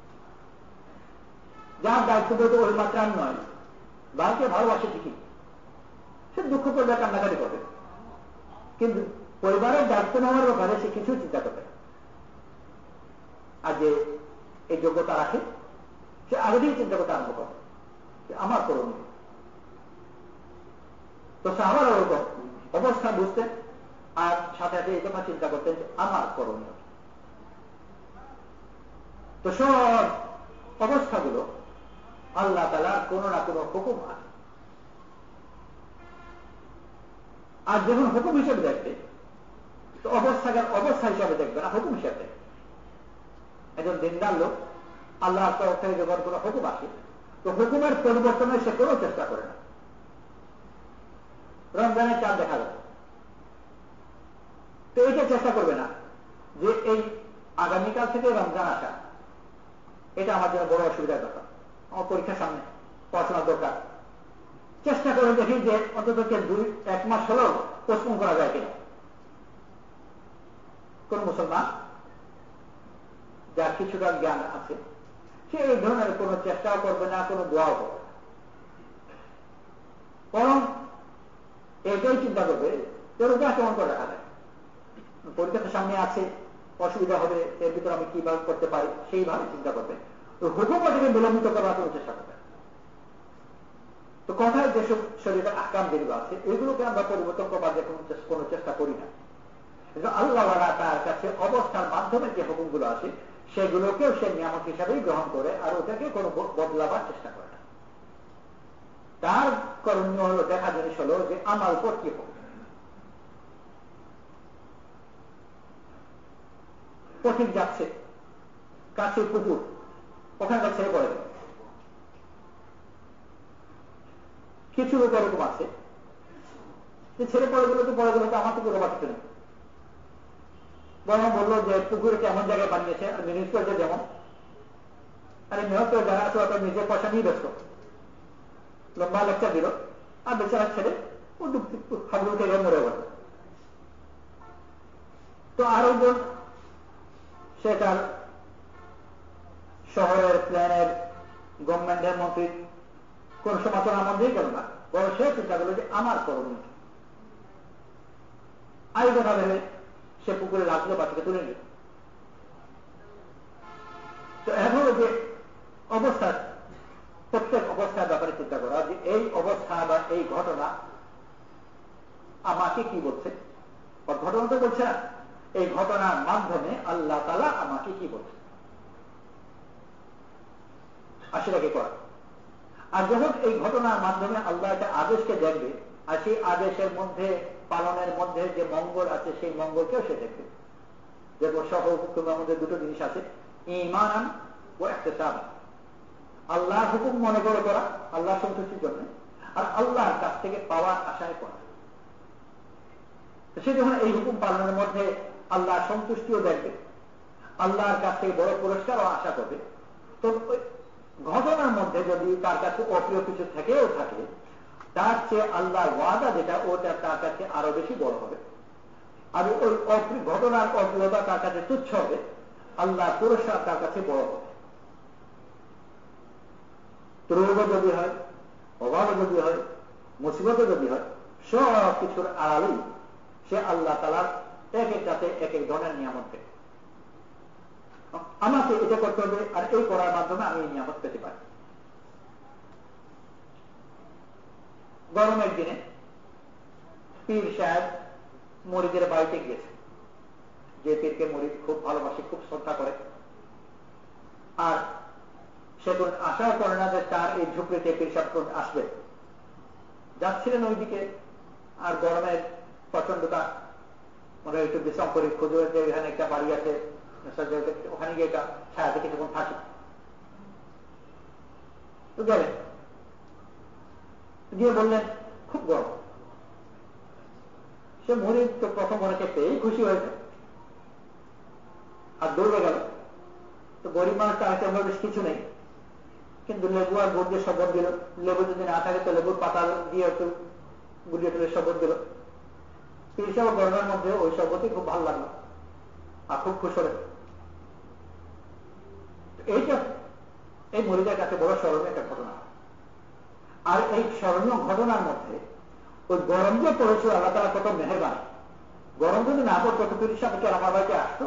যার দায়িত্ব বোধ ওই মাত্রার নয়, বাড়িকে ভালোবাসে ঠিকই, সে দুঃখ করবে, কান্নাকাটি করবে, কিন্তু পরিবারের দায়িত্ব নেওয়ার ব্যাপারে সে কিছু চিন্তা করবে। আর যে এই যোগ্যতা রাখে, সে আগে দিয়ে চিন্তা করতে আরম্ভ করে যে আমার করণীয়। তো সাহাবারা ওরকম অবস্থা বুঝতেন, আর সাথে সাথে এই কথা চিন্তা করতেন যে আমার করণীয়। তো সব অবস্থাগুলো আল্লাহ তাআলার কোনো না কোনো হুকুম আছে, আর যখন হুকুম হিসেবে দেখবে তো অবস্থা হিসাবে দেখবে না, হুকুম হিসাবে দেখবে। একজন দিনদার লোক আল্লাহর তরফ থেকে যখন কোনো হুকুম আসে তো হুকুমের পরিবর্তনের সে কোনো চেষ্টা করে না। রমজানের চাঁদ দেখা যাবে, তো এইটা চেষ্টা করবে না যে এই আগামীকাল থেকে রমজান আসা, এটা আমার জন্য বড় অসুবিধার কথা, আমার পরীক্ষার সামনে, পড়াশোনার দরকার, চেষ্টা করে দেখি যে অন্তত 1 মাস হলেও পোস্টপোন করা যায় কিনা। কোন মুসলমান যার কিছুটা জ্ঞান আছে সে এই ধরনের কোনো চেষ্টাও করবে না, কোনো দোয়াও করবে না, বরং এটাই চিন্তা করবে যে রোজা কেমন করে রাখা যায়, পরীক্ষা তো সামনে আছে, অসুবিধা হবে, এর ভিতরে আমি কিভাবে করতে পারি সেইভাবে চিন্তা করবে, হুকুমটাকে বিলম্বিত করার কোনো চেষ্টা করবে। তো কথায় যেসব শরীরের আকাম যেগুলো আছে এগুলোকে আমরা পরিবর্তন করবার যে কোনো চেষ্টা করি না, কিন্তু আল্লাহ তার কাছে অবস্থার মাধ্যমে যে হুকুমগুলো আছে সেগুলোকেও সে নিয়ামত হিসাবেই গ্রহণ করে আর ওটাকে কোনো বদলাবার চেষ্টা করে না। তার করণীয় হলো দেখা জিনিস হলো যে আমার উপর কি হবে। পথিক যাচ্ছে, কাছে পুকুর, ওখানে ছেড়ে পড়ে গেল। কিছু লোক এরকম আছে যে ছেড়ে পড়ে গেল তো পড়ে গেল তো আমার তো পুরো বাড়ছে না, বরং বললো যে পুকুরে কেমন জায়গায় বানিয়েছে আর মিনিট করেছে যেমন, আর নিহত যারা আছে ওটা নিজের পয়সা নিয়ে ব্যস্ত, লম্বা লেকচার দিল আর বেচারা ছেড়ে ও হাবলু থেকে মরে গেল। তো আরো জন সে তার শহরের প্ল্যানের গভর্নমেন্টের মন্ত্রী কোন সমালোচনার মধ্যেই গেল না, বড় সে চিন্তা করলো যে আমার করণীয় আই কথা ভেবে সে পুকুরে লাগলো, বাচ্চাকে তুলে নিল। তো এখন যে অবস্থা, প্রত্যেক অবস্থার ব্যাপারে চিন্তা করা যে এই অবস্থা বা এই ঘটনা আমাকে কি বলছে, ঘটনা তো বলছে না, এই ঘটনার মাধ্যমে আল্লাহ তাআলা আমাকে কি বলছে, আর সেটাকে করা। আর যখন এই ঘটনার মাধ্যমে আল্লাহ একটা আদেশকে দেখবে আর সেই আদেশের মধ্যে পালনের মধ্যে যে মঙ্গল আছে সেই মঙ্গলকেও সে দেখবে। যেমন সহ হুকুমের মধ্যে দুটো জিনিস আছে, ঈমান ও ইহতিসাব, আল্লাহর হুকুম মনে করে করা আল্লাহ সন্তুষ্টির জন্য, আর আল্লাহর কাছ থেকে পাওয়ার আশায় করা। সে যখন এই হুকুম পালনের মধ্যে আল্লাহর সন্তুষ্টিও দেখবে, আল্লাহর কাছ থেকে বড় পুরস্কারও আশা করবে, তো ঘটনার মধ্যে যদি তার কাছে অপ্রিয় কিছু থেকেও থাকে তার চেয়ে আল্লাহর ওয়াদা যেটা ওটা তার কাছে আরো বেশি বড় হবে, আর ওই ঘটনার অপ্রিয়তা তার কাছে তুচ্ছ হবে, আল্লাহর পুরস্কার তার কাছে বড় হবে। রোগও যদি হয়, অভাবও যদি হয়, মুসিবতও যদি হয়, সব কিছুর আড়ালেই সে আল্লাহ তাআলার এক একটাতে এক এক ধরনের নিয়ামত দেয়। আমাকে এটা করতে হবে আর এই করার মাধ্যমে আমি এই নিয়ামত পেতে পারি। গরমের দিনে পীর সাহেব মরিদের বাড়িতে গিয়েছে, যে পীরকে মরিদ খুব ভালোবাসে, খুব শ্রদ্ধা করে, আর সে কোন আশাও করে না যে তার এই ঝুঁকড়িতে পীর সাহেব আসবে। যাচ্ছিলেন ওইদিকে, আর গরমের প্রচন্ডতা, মনে একটু বিশ্রাম করে খুঁজে যে এখানে একটা বাড়ি আছে, ওখানে গিয়ে একটা ছায়াতে কিছুক্ষণ থাকি। তো গেলেন, গিয়ে বললেন খুব গরম। সে মরিদ তো প্রথম মনে পেয়েই খুশি হয়েছে আর দৌড়ে গেল। তো গরিব মানুষ তার কাছে বেশ কিছু নেই, কিন্তু লেবু আর গুড় দিয়ে শপথ দিল, লেবু যদি না থাকে তো লেবুর পাতা দিয়ে একটু গুড়িয়ে তুলে শপথ দিল। পীর সাহেব গরমের মধ্যে ওই শপথই খুব ভালো লাগলো আর খুব খুশ হলেন। এইটা এই মরিদের কাছে বড় স্মরণীয় একটা ঘটনা। আর এই স্মরণীয় ঘটনার মধ্যে ওই গরম যে পড়েছিল আল্লাহ তাআলা কত মেহেরবান। গরম যদি না পড়তো তো পীর সাহেব আমার বাড়িতে আসতো,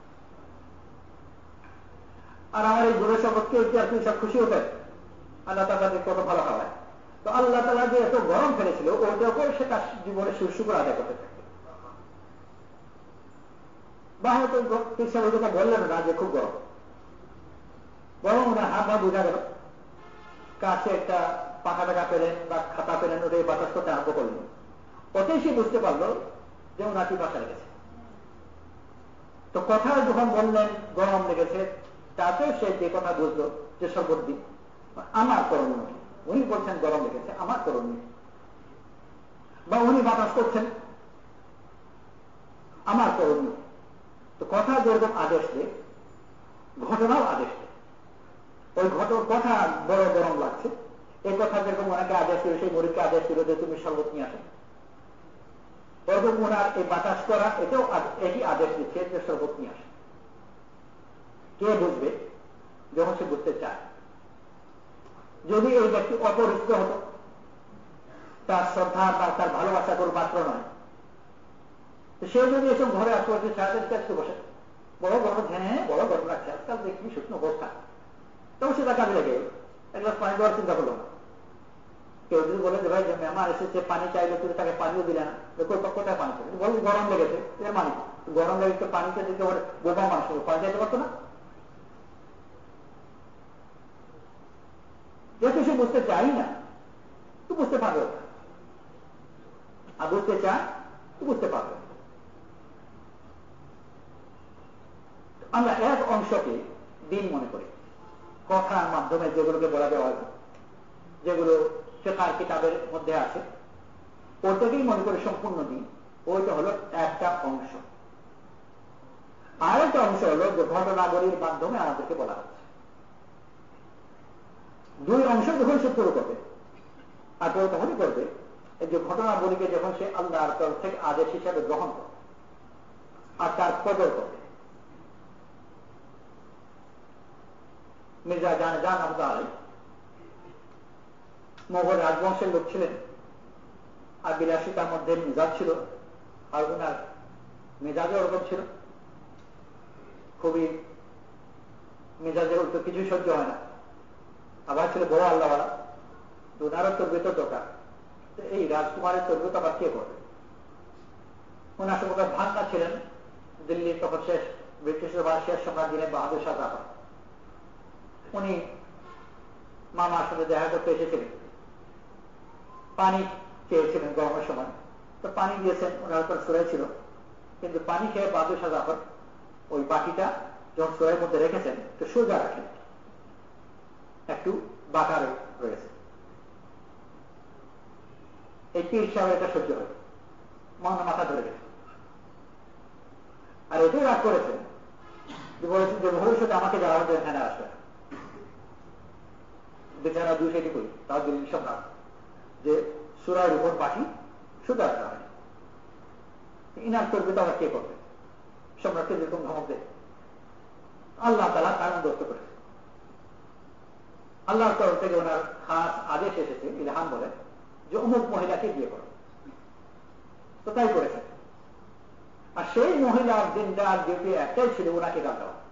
আর আমার এই গুরু শপথকে পীর সাহেব খুশি হতেন, আল্লাহ তাআলা কত ভালো খাওয়ায়। তো আল্লাহ তাআলা যে এত গরম ফেলেছিল ওটাকে সে তার জীবনে শুরু আদায় করতে থাকে। বা হয়তো পীর সাহেব ওই কথা বললেন না যে খুব গরম, বরং ওনার হাত ভাব বোঝা গেল, কাছে একটা পাখা টাকা পেলেন বা খাতা পেলেন, ওটাই বাতাস করতে আরম্ভ করলেন। ওতেই সে বুঝতে পারলো যে ওনার কি বাসা লেগেছে। তো কথা যখন বললেন গরম লেগেছে, তাতেও সে যে কথা বুঝলো যে শপথ দিন আমার করণীয়, উনি বলছেন গরম লেগেছে আমার করণীয়, বা উনি বাতাস করছেন আমার করণীয়। তো কথা যেরকম আদেশ দেয় ঘটনাও আদেশ দেয়। ওই কথা বড় গরম লাগছে, এই কথা যেরকম ওনাকে আদেশ ছিল, সেই মুরিদকে আদেশ ছিল যে তুমি শরবত নিয়ে আসেন, ওরকম ওনার এই বাতাস করা এটাও একই আদেশ দিচ্ছে যে শরবত নিয়ে আসে। কে বুঝবে? যখন সে বুঝতে চায়। যদি এই ব্যক্তি অপরিচিত হতো, তার শ্রদ্ধা বা তার ভালোবাসা কোনো পাত্র নয়, সে যদি এসব ঘরে আসতে সারাদিন কাজতে বসে, বড় গরম, হ্যাঁ বড় গরম লাগছে আজকাল, দেখি শুকনো অবস্থা, তখন সেটা কাজে লেগে এক গ্লাস পানি দেওয়ার চিন্তা করলো না। কেউ যদি বলে যে ভাই যে মেহমান এসেছে পানি চাইলে তুমি তাকে পানিও দিলে না, কোথায় পানি চাইলে বল গরম লেগেছে, এর মানে গরম লেগেছে পানিতে দিতে পারে, বোবা মানুষ পানি চাইতে পারতো না। যেহেতু সে বুঝতে চাই না, তো বুঝতে পারবে না, আর বুঝতে চায় তো বুঝতে পারবে। আমরা এক অংশকে দিন মনে করি, কথার মাধ্যমে যেগুলোকে বলা দেওয়া হয়, যেগুলো ফিকহ কিতাবের মধ্যে আছে, ওটাকেই মনে করে সম্পূর্ণ দিন। ওইটা হলো একটা অংশ। আর একটা অংশ হলো যে ঘটনাবলীর মাধ্যমে আমাদেরকে বলা হচ্ছে। দুই অংশ যখন সে পুরো করবে, আর পুরো তখনই করবে এই যে ঘটনাবলীকে যখন সে আল্লাহর তরফ থেকে আদেশ হিসাবে গ্রহণ করবে আর তার কদর করবে। মির্জা জান আবদুল্লাহ আলী মোগল রাজবংশের লোক ছিলেন, আর বিলাসিতার মধ্যে মেজাজ ছিল, আর ওনার মেজাজে ওরকম ছিল, খুবই মেজাজে উল্টো কিছুই সহ্য হয় না। আবার ছিল বড় আল্লাহওয়ালা, ওনারও তরবিয়ত দরকার। এই রাজকুমারের তরবিয়ত আবার কে করবে? ওনার সঙ্গে ভান্না ছিলেন দিল্লির তখন শেষ ব্রিটিশের শেষ সম্রাট দিলেন বাহাদুর শাহ জাফর। উনি মামার সাথে দেখা করতে এসেছিলেন, পানি চেয়েছিলেন গরমের সময়, তো পানি দিয়েছেন, ওনার উপর সুরাই ছিল, কিন্তু পানি খেয়ে বাহাদুর শাহ জাফর ওই বাটিটা যখন সুরাইয়ের মধ্যে রেখেছেন তো সোজা রাখেন, একটু বাঁকা রয়েছে। এই পীর সাহেব এটা সহ্য হয়, মাথা ধরে গেছে, আর এটাই রাগ করেছেন যে বলেছেন যে ভবিষ্যতে আমাকে যাওয়া হতো এখানে আসবে, বেচারা দুই সাইডে করি তাও দিলেন সম্রাট যে সুরায়ের উপর বাটি সোজা রাখা হয়। ইনার করবে তো আবার কে করবে? সম্রাটকে যেরকম ধমক দেয়, আল্লাহ তাআলা তার দোস্ত করেছে। আল্লাহর তরফ থেকে ওনার খাস আদেশ এসেছে, ইলহাম বলে যে অমুক মহিলাকে বিয়ে করো, তো তাই করেছে। আর সেই মহিলার দিনদার ডিউটি একটাই ছিল ওনাকে গান দেওয়া।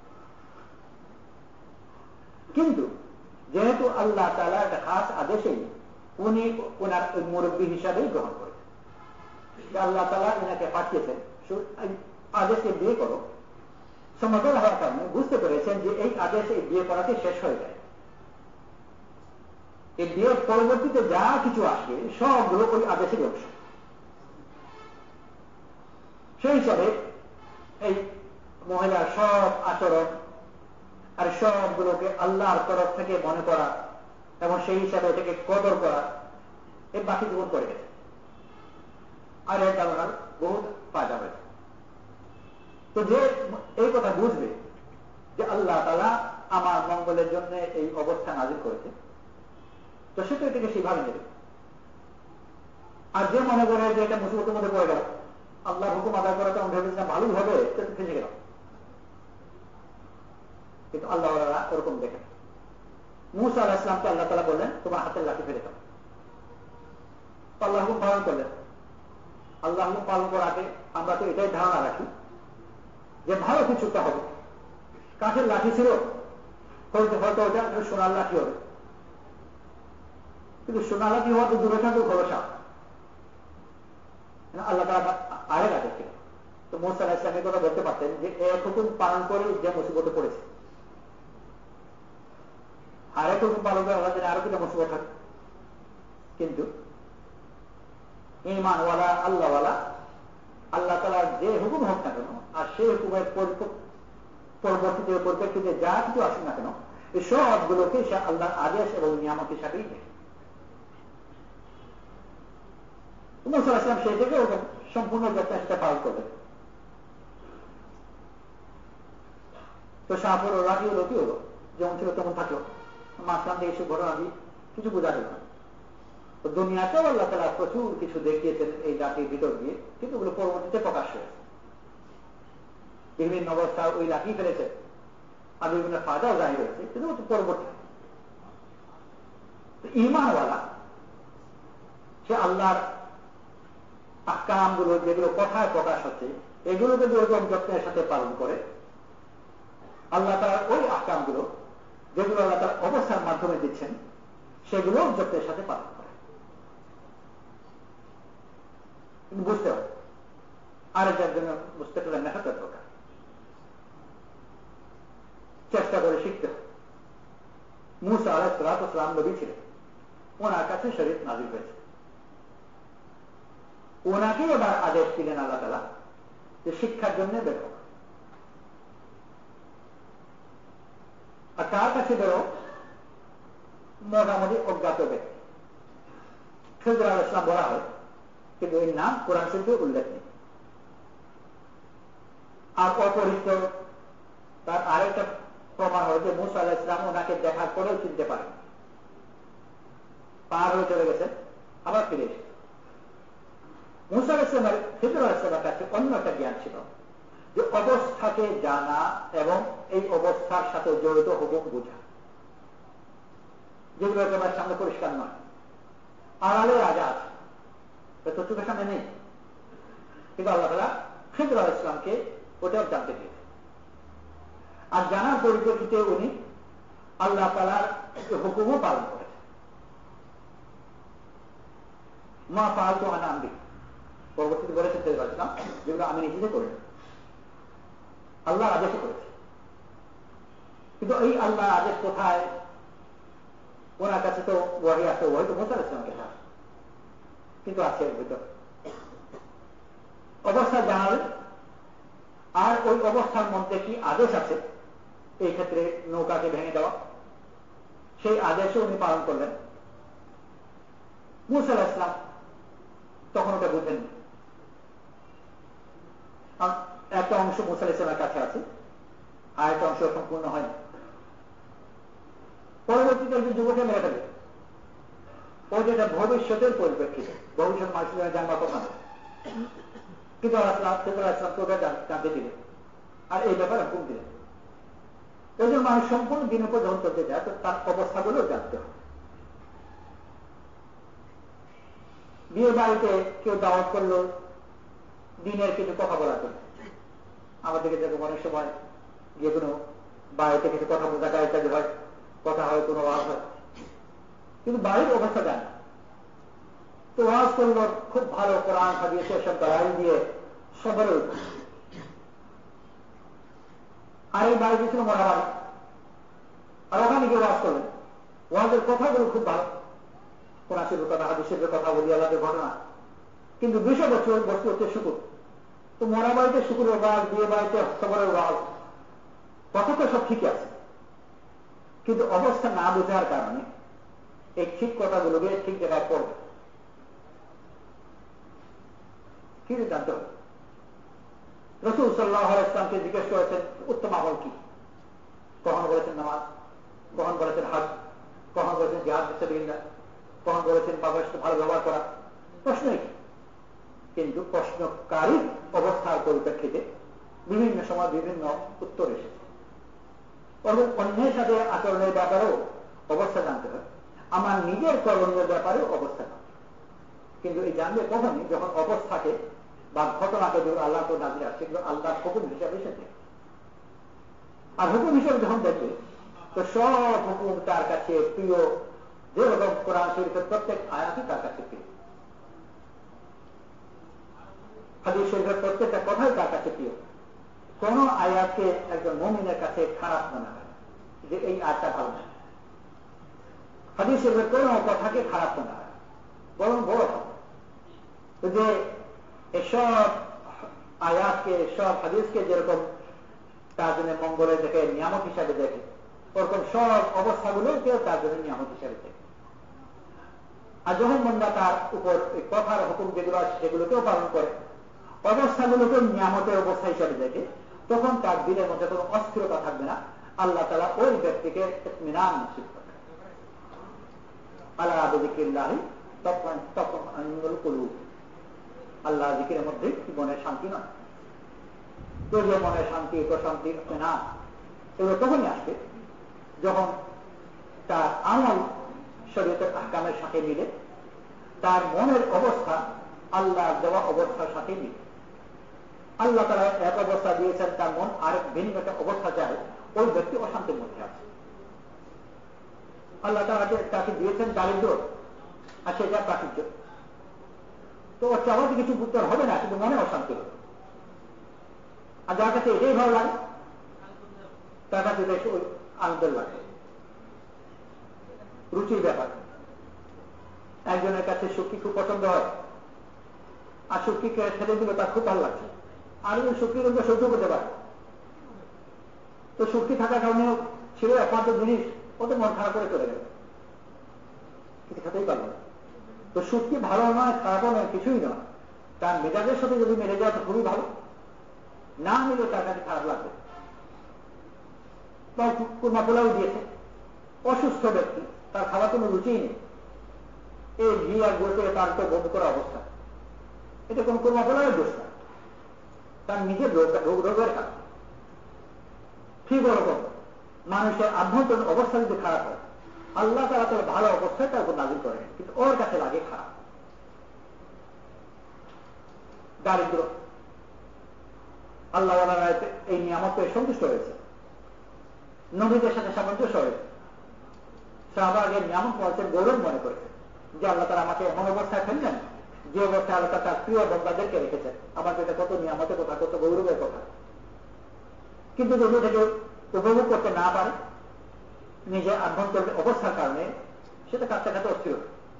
কিন্তু যেহেতু আল্লাহ তাআলা একটা খাস আদেশেই উনি ওনার মুরব্বী হিসাবেই গ্রহণ করেছেন, আল্লাহ তাআলা ওনাকে পাঠিয়েছেন আদেশকে বিয়ে করো, সমতল হওয়ার কারণে বুঝতে পেরেছেন যে এই আদেশ এই বিয়ে করাতে শেষ হয়ে যায়। এই বিয়ের পরবর্তীতে যা কিছু আসবে সবগুলো ওই আদেশের অংশ। সেই হিসাবে এই মহিলার সব আচরণ আর সবগুলোকে আল্লাহর তরফ থেকে মনে করা এবং সেই হিসাবে এটাকে কদর করা, এই বাকি জীবন করে গেছে। আর এটা ওনার বহুত ফায়দা হয়েছে। তো যে এই কথা বুঝবে যে আল্লাহ তাআলা আমার মঙ্গলের জন্য এই অবস্থা নাযিল করেছে, তো সে তো এটাকে সেভাবে নেবে। আর যে মনে করে যে এটা মুসিবতের মধ্যে পড়ে গেল, আল্লাহর হুকুম আদায় করা তো ভেবেছিলাম ভালোই হবে, ফেসে গেল। কিন্তু আল্লাহ ওরকম দেখেন। মূসা আলাইহিস সালামকে আল্লাহ তাআলা বললেন তোমার হাতের লাঠি ফেলে দাও, আল্লাহ হুকুম পালন করলেন। আল্লাহ হুকুম পালন করার আগে আমরা তো এটাই ধারণা রাখি যে ভালো কিছুটা হবে। কাঠের লাঠি ছিল, হয়তো ওটা সোনার লাঠি হবে, কিন্তু সোনার লাঠি হওয়া তো দূরে থাকবে ভরসা। আল্লাহ তাআলা আরেক আদেশ ছিল। তো মূসা আলাইহিস সালামের কথা বলতে পারতেন যে এক হুকুম পালন করে যে মুসিবতে পড়েছে, আরেক হুকুম পালন করে আল্লাহ আরো কিনা মুসিবত থাকে। কিন্তু ঈমানওয়ালা আল্লাহওয়ালা আল্লাহ তাআলার যে হুকুম হোক না কেন, আর সেই হুকুমের পরবর্তীতে পরিপ্রেক্ষিতে যা কিছু আসুক না কেন, এই সবগুলোকে সে আল্লাহর আদেশ এবং নিয়ামত হিসাবেই দেখে। মূসা আলাইহিস সালাম সেই থেকে সম্পূর্ণ যত্নটা পালন করবে। তো সাপর রাজি হলো, কি হলো, যেমন ছিল তেমন থাকলো। মাঝখান থেকে এসে ঘটনা কিছু বোঝা গেল না। তো দুনিয়াতেও আল্লাহ তাআলা প্রচুর কিছু দেখিয়েছেন এই জাতির ভিতর দিয়ে, কিন্তু ওগুলো পরবর্তীতে প্রকাশ হয়েছে। বিভিন্ন অবস্থা ওই লাঠি ফেলেছে আর বিভিন্ন ফায়দাও জাহির হয়েছে, কিন্তু পরবর্তী ঈমানওয়ালা সে আল্লাহর আহকাম গুলো যেগুলো কথায় প্রকাশ হচ্ছে এগুলোকে যেরকম যত্নের সাথে পালন করে, আল্লাহ তাআলার ওই আহকাম গুলো যেগুলো আল্লাহ তাআলা অবস্থার মাধ্যমে দিচ্ছেন সেগুলো যত্নের সাথে পালন করে। কিন্তু বুঝতে হবে, আরেকটার জন্য বুঝতে গেলে মেহনতের দরকার, চেষ্টা করে শিখতে হবে। মুসা আলাইহিস সালাম নবী ছিলেন, ওনার কাছে শরীয়ত নাযিল হয়েছে, ওনাকে এবার আদেশ দিলেন আল্লাহ তাআলা যে শিক্ষার জন্য বের হোক। আর তার কাছে বেরো মোটামুটি অজ্ঞাত ব্যক্তি, খিদর আলাইহিস সালাম বলা হয়, কিন্তু এর নাম কোরআন শরীফে উল্লেখ নেই। আর অপরিচিত তার আরেকটা প্রমাণ হয় যে মুসা আলাইহিস সালাম ওনাকে দেখার পরেও চিনতে পারেন, পার হয়ে চলে গেছে, আবার ফিরে এসে। মুসা আলাইহিস সালামের খিদর আলাইহিস সালামের কাছে অন্য একটা জ্ঞান ছিল, যে অবস্থাকে জানা এবং এই অবস্থার সাথে জড়িত হুকুম বোঝা, যেগুলো তোমার সামনে পরিষ্কার নয়, আড়ালে রাজা আছে, তো চোখের সামনে নেই, কিন্তু আল্লাহ তাআলা খিদর আলাইহিস সালামকে ওটাও জানতে দিয়েছে। আর জানার পরিপ্রেক্ষিতে উনি আল্লাহ তাআলার হুকুমও পালন করেছে। মা ফাআলতু আন আমরি, পরবর্তীতে বলেছে খিদর আলাইহিস সালাম, যেগুলো আমি নিজে করি, আল্লাহ আদেশ করেছে। কিন্তু এই আল্লাহ আদেশ কোথায়? ওনার কাছে তো ওয়াহি আছে, ওয়াহি তো মুসা আলাইহিস সালামের কাছে, কিন্তু আছে এর ভিতর অবস্থা জানালেন। আর ওই অবস্থার মধ্যে কি আদেশ আছে, এই ক্ষেত্রে নৌকাকে ভেঙে দেওয়া, সেই আদেশও উনি পালন করলেন। মুসা আলাইহিস সালাম তখন ওটা বুঝেন, একটা অংশ মুসা আলাইহিস সালামের কাছে আছে, আর একটা অংশ সম্পূর্ণ হয়নি। পরবর্তীতে একজন যুবকে মেরে ফেলে, ও যেটা ভবিষ্যতের পরিপ্রেক্ষিতে, ভবিষ্যৎ মানুষের জানবার কথা না, কিন্তু জানতে দিলেন আর এই ব্যাপারে হুকুম দিলেন। ওই জন্য মানুষ সম্পূর্ণ দিন উপর যখন চলতে যায় তো তার অবস্থাগুলো জানতে হবে। বিয়ে বাড়িতে কেউ দাওয়াত করলো দিনের কিছু কথা বলার জন্য, আমাদেরকে যেরকম অনেক সময় যে কোনো বাড়িতে কিছু কথা বোঝা ইত্যাদি হয়, কথা হয়, কোনো ওয়াজ হয়, কিন্তু বাড়ির অবস্থা জানে না। তো ওয়াজ করলো খুব ভালো, কোরআন হাদিস এসব দলাল দিয়ে সবরে উঠল। আর এই বাড়িতে ছিল মরা বাড়ি, আর ওখানে গিয়ে ওয়াজ করলেন, ওয়াজের কথাগুলো খুব ভালো, কোরআন শরীফের কথা, হাদিস শরীফের কথা, বলি আল্লাহর ঘটনা, কিন্তু 200 বছর বস্তু হচ্ছে শুকুর। তো মরা বাড়িতে শুকুরের ওয়াজ, বিয়ে বাড়িতে সবরের ওয়াজ, কথা তো সব ঠিক আছে, কিন্তু অবস্থা না বোঝার কারণে এই ঠিক কথাগুলোকে ঠিক জায়গায় পড়বে কি জানতে হবে। রাসূল সাল্লাল্লাহু আলাইহি ওয়াসাল্লামকে জিজ্ঞেস করেছেন উত্তম আমল কি, কখন বলেছেন নামাজ, কখন বলেছেন হজ, কখন বলেছেন জিহাদ ফি সাবিলিল্লাহ, কখন বলেছেন বাবার সাথে ভালো ব্যবহার করা, প্রশ্নই কি। কিন্তু প্রশ্নকারী অবস্থার পরিপ্রেক্ষিতে বিভিন্ন সময় বিভিন্ন উত্তর এসেছে। অন্যের সাথে আচরণের ব্যাপারেও অবস্থা জানতে হবে, আমার নিজের করণীয় ব্যাপারেও অবস্থা জানতে, কিন্তু এই জানবে কখনই যখন অবস্থাকে বা ঘটনাকে যেগুলো আল্লাহ তো নাজিল আসছে সেগুলো আল্লাহর হুকুম হিসাবে এসেছে। আর হুকুম হিসাবে যখন দেখবে তো সব হুকুম তার কাছে প্রিয়, যেরকম কোরআন শরীফের প্রত্যেক আয়াতই তার কাছে প্রিয়, হাদিস শরীফের প্রত্যেকটা কথাই তার কাছে প্রিয়। কোন আয়াতকে একজন মুমিনের কাছে খারাপ মনে হয় যে এই আয়াতটা ভালো না, হাদিস শরীফের কোন কথাকে খারাপ মনে হয়, বরং বড় হবে। যে এসব আয়াতকে, সব হাদিসকে যেরকম তার জন্য মঙ্গলে দেখে, নিয়ামত হিসাবে দেখে, ওরকম সব অবস্থাগুলোকে তার জন্য নিয়ামত হিসাবে দেখে। আর যখন মন্দা তার উপর কথার হুকুম যেগুলো আছে সেগুলোকেও পালন করে, অবস্থাগুলোকে নিয়ামতের অবস্থা হিসাবে দেখে, তখন তার দিলের মধ্যে কোনো অস্থিরতা থাকবে না, আল্লাহ তাআলা ওই ব্যক্তিকে ইতমিনান নসিব করবে। আলা বিযিকরিল্লাহি তাতমাইন্নুল কুলুব, আল্লাহ জিকিরের মধ্যে মনের শান্তি নয়। তো যে মনের শান্তি প্রশান্তি না, এগুলো তখনই আসবে যখন তার আমল শরীয়তের আহকামের সাথে মিলে, তার মনের অবস্থা আল্লাহ দেওয়া অবস্থার সাথে মিলে। আল্লাহ তারা এক অবস্থা দিয়েছেন, তার মন আরেক ভিন্ন একটা অবস্থা চায়, ওই ব্যক্তি অশান্তির মধ্যে আছে। আল্লাহ তারা তাকে দিয়েছেন দারিদ্র, আর সেটা প্রাচুর্য, তো ওর চাওয়াতে কিছু উত্তর হবে না, কিন্তু মনে অশান্তি হবে। আর যার কাছে এটাই ভালো লাগে তার কাছে বেশি ওই আনন্দ লাগে, রুচির ব্যাপার। একজনের কাছে সুখী খুব পছন্দ হয়, আর সুখীকে ছেড়ে দিল তার খুব ভালো লাগছে, আর ওই সুখী কিন্তু সহ্য করতে পারে। তো সুখী থাকার কারণে ছিল একমাত্র জিনিস, ওদের মন খারাপ করে চলে গেল, কিছু খেতেই পারল না। তো সুখী ভালো নয়, খারাপও নয়, কিছুই নয়, তার মেজাজের সাথে যদি মেরে যায় তো খুবই ভালো, না মিলে তার কাছে খারাপ লাগবে। বা কুরমা পোলাও দিয়েছে, অসুস্থ ব্যক্তি, তার খাবার কোনো রুচিই নেই, এই ঘি আর গোতে তার তো বন্ধ করা অবস্থা, এটা কোন কুরমা পোলাওয়ের দোষ না, তার নিজের রোগের কারণ। ঠিক ওরকম মানুষের আভ্যন্তরীণ অবস্থা যদি খারাপ হয়, আল্লাহ তারা তার ভালো অবস্থায় তার উপর নাজিল করেন, কিন্তু ওর কাছে লাগে খারাপ। দারিদ্র, আল্লাহ এই নিয়ামত পেয়ে সন্তুষ্ট হয়েছে, নবীদের সাথে সামঞ্জস্য হয়েছে, শাহবাগের নিয়ামত পড়েছেন, গৌরব মনে করেছে যে আল্লাহ তারা আমাকে এমন অবস্থায় ফেললেন যে অবস্থায় আল্লাহ তার প্রিয় বন্দাদেরকে রেখেছেন। আমার এটা কত নিয়ামতের কথা, কত গৌরবের কথা। কিন্তু যদি এটাকে উপভোগ করতে না পারে নিজের আভ্যন্তরীণ অবস্থার কারণে, সেটা কাছে কাছে অস্থির।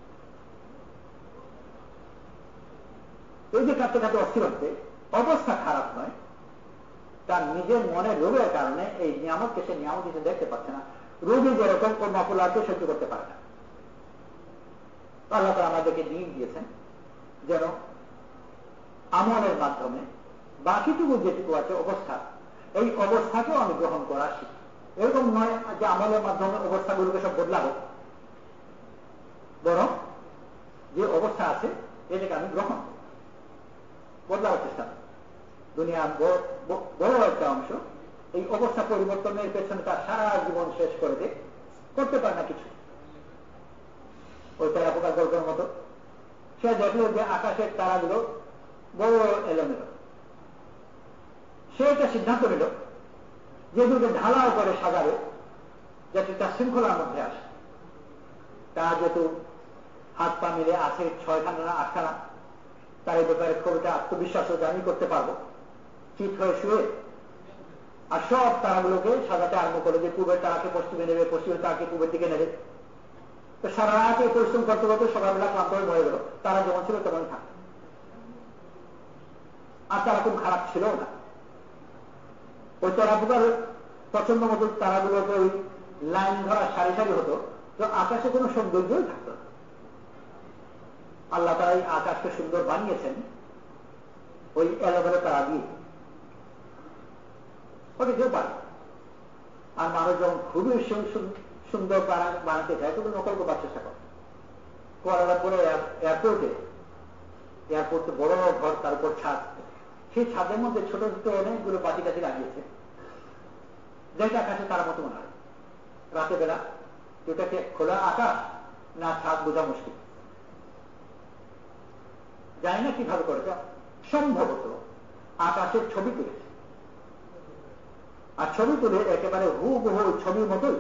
এই যে কাছে কাছে অস্থির হচ্ছে, অবস্থা খারাপ নয়, তার নিজের মনে রোগের কারণে এই নিয়ামতকে সে নিয়ামত হিসেবে দেখতে পাচ্ছে না। রোগী যেরকম কোন মাকুলাকে সহ্য করতে পারে না। আল্লাহ তাআলা আমাদেরকে নিয়ম দিয়েছেন যেন আমলের মাধ্যমে বাকিটুকু যেটুকু আছে অবস্থা, এই অবস্থাকেও আমি গ্রহণ করা শিখি। এরকম নয় যে আমলের মাধ্যমে অবস্থাগুলোকে সব বদলাবো, বরং যে অবস্থা আছে এটাকে আমি গ্রহণ বদলাবার চেষ্টা করি। দুনিয়ার বড় একটা অংশ এই অবস্থা পরিবর্তনের পেছনে তার সারা জীবন শেষ করে দিয়ে করতে পারে না কিছু। ওই তারা পোকার গল্পের মতো, সে দেখলো যে আকাশের তারাগুলো বড় এলোমেলো, সে একটা সিদ্ধান্ত নিল যেগুলোকে ঢালাও করে সাজাবে যাতে তার শৃঙ্খলার মধ্যে আসে। তার যেহেতু হাত পা মিলে আছে 6খানা না 8খানা, তার এই ব্যাপারে খুব একটা আত্মবিশ্বাস আমি করতে পারবো, চিত হয়ে শুয়ে আর সব তারাগুলোকে সাজাতে আরম্ভ করে, যে পূর্বের তারাকে পশ্চিমে নেবে, পশ্চিমের তারাকে পূর্বের দিকে নেবে। তো সারা রাতে পরিশ্রম করতে করতে সকালবেলা ক্লান্ত হয়ে মরে গেল, তারা যেমন ছিল তেমন থাকে। আর তারা খুব খারাপ ছিল না, ওই তারাগুলোর পছন্দ মতো তারাগুলোকে ওই লাইন ধরা সারি সারি হতো, তো আকাশে কোনো সৌন্দর্যই থাকতো না। আল্লাহ তারা এই আকাশকে সুন্দর বানিয়েছেন ওই এলোমেলো তারা দিয়ে, ওটা কেউ পারে। আর মানুষ যখন খুবই সুন্দর বানাতে চায় তখন নকল করবার চেষ্টা করে। কুয়ালালামপুরে এয়ারপোর্টে বড় ঘর, তার উপর ছাদ, সেই ছাদের মধ্যে ছোট ছোট অনেকগুলো পাখি টাখি লাগিয়েছে, যেটা আকাশে তার মতো মনে হয়। রাতে বেলা এটাকে খোলা আকাশ না ছাদ বোঝা মুশকিল, জানি না কিভাবে করেছে, সম্ভবত আকাশের ছবি তুলেছে। আর ছবি তুলে একেবারে হুবহু ছবির মতোই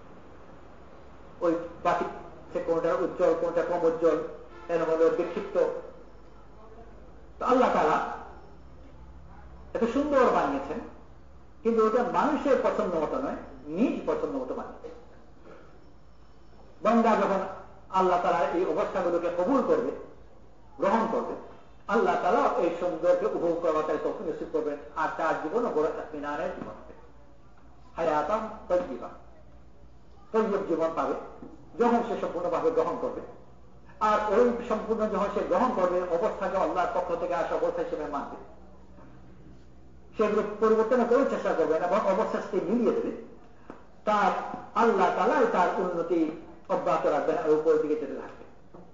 ওই পাখি, সে কোনটা উজ্জ্বল কোনটা কম উজ্জ্বল, এর মধ্যে বিক্ষিপ্ত। তো আল্লাহ তাআলা এত সুন্দর বানিয়েছেন, কিন্তু ওটা মানুষের পছন্দ মতো নয়, নিজ পছন্দ মতো বানিয়েছে। বান্দা যখন আল্লাহ তাআলা এই অবস্থাগুলোকে কবুল করবে, গ্রহণ করবে, আল্লাহ তাআলা এই সৌন্দর্যকে উপভোগ করবার তাই তৌফিক নসিব করবেন, আর তার জীবন বড় ইতমিনানের জীবন হবে, হায়াতান তাইয়্যিবা, তাইয়্যিব জীবন পাবে যখন সে সম্পূর্ণভাবে গ্রহণ করবে। আর ওই সম্পূর্ণ যখন সে গ্রহণ করবে, অবস্থাকে আল্লাহর পক্ষ থেকে আসা অবস্থা হিসেবে মানবে, সেগুলো পরিবর্তন করার চেষ্টা করবে না, এবং অবস্থার সাথে মিলিয়ে দেবে। তার আল্লাহ তাআলা তার উন্নতি অব্যাহত রাখবে না, উপরের দিকে যেতে থাকবে।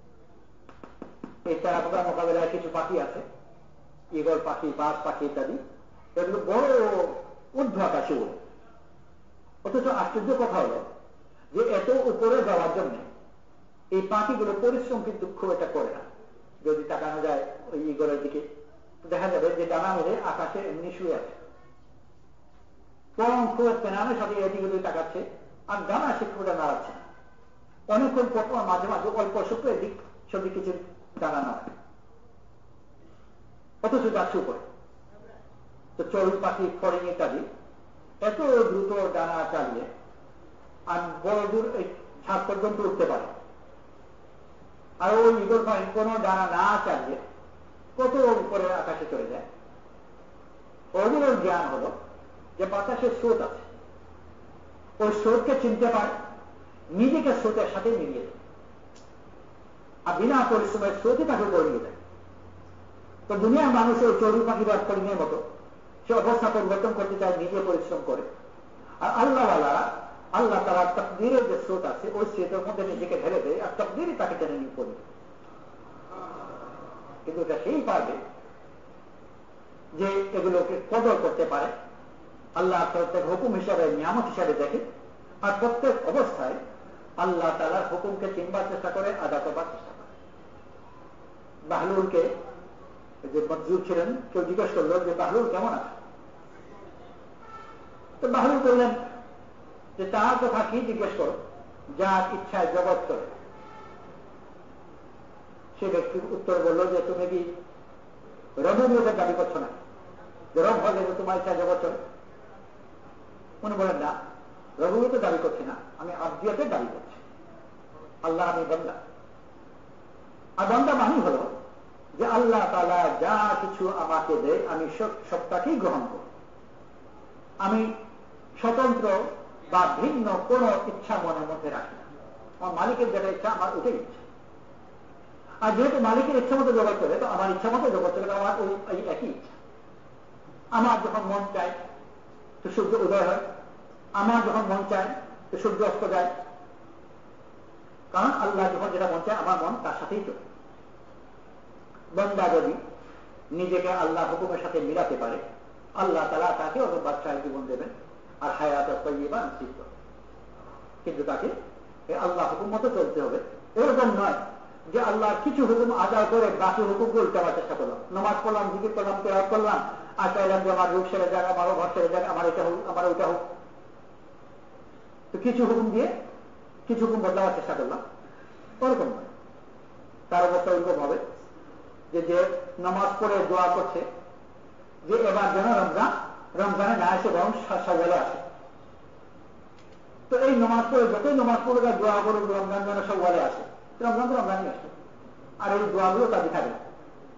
এই তেরা পোকা মোকাবেলায় কিছু পাখি আছে, ঈগল পাখি, বাজ পাখি ইত্যাদি, এগুলো বড় ঊর্ধ্ব আকাশে ওড়ে। অথচ আশ্চর্য কথা হলো যে এত উপরে যাওয়ার জন্য এই পাখিগুলো পরিশ্রম কিন্তু খুব একটা করে না। যদি তাকানো যায় ওই ঈগলের দিকে, দেখা যাবে যে ডানা মেরে আকাশে এমনি শুয়ে আছে, বরং খুব পেনানোর সাথে এদিকে তাকাচ্ছে, আর ডানা সে খুব নাড়াচ্ছে না। অনেকক্ষণ পর মাঝে মাঝে অল্প স্বল্প এদিক সেদিক কিছু ডানা নাড়ে, অথচ যাচ্ছে উপরে। তো চড়ুই পাখি, ফড়িং ইত্যাদি এত দ্রুত ডানা চালিয়ে আর বড় দূর এই ছাদ পর্যন্ত উঠতে পারে। আর ওই ঈগল পাখি কোনো ডানা না চালিয়ে কত উপরে আকাশে চলে যায়। ওগুলোর জ্ঞান হলো যে বাতাসের স্রোত আছে, ওই স্রোতকে চিনতে পারে, নিজেকে স্রোতের সাথে মিলিয়ে দেয়, আর বিনা পরিশ্রমের স্রোতই তাকে উপরে নিয়ে যায়। তো দুনিয়ার মানুষ ওই চড়ুই পাখি বা ফড়িংয়ের মতো সে অবস্থা পরিবর্তন করতে চায়, নিজে পরিশ্রম করে। আর আল্লাহওয়ালারা আল্লাহ তারা তাকদীরের যে স্রোত আছে ওই স্রোতের মধ্যে নিজেকে ঢেলে দেয়, আর তাকদীরই তাকে টেনে নিয়ে পড়ে। কিন্তু এটা সেই পারবে যে এগুলোকে কদর করতে পারে, আল্লাহ প্রত্যেক হুকুম হিসাবে, নিয়ামত হিসাবে দেখে, আর প্রত্যেক অবস্থায় আল্লাহ তাআলার হুকুমকে চিনবার চেষ্টা করে, আদা করবার চেষ্টা করে। বাহলুলকে যে মজদুর ছিলেন, কেউ জিজ্ঞেস করলো যে বাহলুল কেমন আছে? তো বাহলুল বললেন যে তার কথা কি জিজ্ঞেস করো, যার ইচ্ছায় জগৎ করে। সে ব্যক্তি উত্তর বলল যে তুমি কি রবুবিয়তের দাবি করছো না, যে রব হলে তোমার ইচ্ছায় জগৎ চলে? উনি বলেন না, রবুবিয়তের দাবি করছি না, আমি আব্দিয়তের দাবি করছি। আল্লাহ আমি বান্দা, আর বান্দা মানি হলো যে আল্লাহ তাআলা যা কিছু আমাকে দেয় আমি সবটাকেই গ্রহণ করি। আমি স্বতন্ত্র বা ভিন্ন কোন ইচ্ছা মনের মধ্যে রাখি না। আমার মালিকের যেটা ইচ্ছা আমার ওটাই ইচ্ছা। আর যেহেতু মালিকের ইচ্ছা মতো জগৎ চলে, তো আমার ইচ্ছা মতো জগৎ চলে, আমার ওই একই ইচ্ছা। আমার যখন মন চায় তো সূর্য উদয় হয়, আমার যখন মন চায় তো সূর্য অস্ত যায়, কারণ আল্লাহ যখন যেটা মন চায় আমার মন তার সাথেই চলে। বান্দা যদি নিজেকে আল্লাহ হুকুমের সাথে মিলাতে পারে, আল্লাহ তাআলা তাকে অত বাদশাহী জীবন দেবেন আর হায়াত তাইয়্যিবা নসিব করবেন। কিন্তু তাকে আল্লাহ হুকুম মতো চলতে হবে। এরকম নয় যে আল্লাহ কিছু হুকুম আদায় করে বাকি হুকুমকে উল্টাবার চেষ্টা করলাম, নামাজ পড়লাম, জিকির করলাম, তেলাওয়াত করলাম, আর চাইলাম যে আমার রূপ সেরে যাক, আমারও ঘর সেরে যাক, আমার এটা হোক, আমার ওইটা হোক। তো কিছু হুকুম দিয়ে কিছু হুকুম বদলাবার চেষ্টা করলাম, ওরকম নয়। তার অবস্থা ওইরকম হবে যে যে নামাজ পড়ে দোয়া করছে যে এবার যেন রমজানে না এসে বরং শাওয়ালে আসে। তো এই নামাজ পড়ে যতই নামাজ পড়ে দোয়া করুক রমজান যেন শাওয়ালে আসে, রমজান তো রমজানই আসে, আর এই দোয়াগুলো তাদের থাকে না।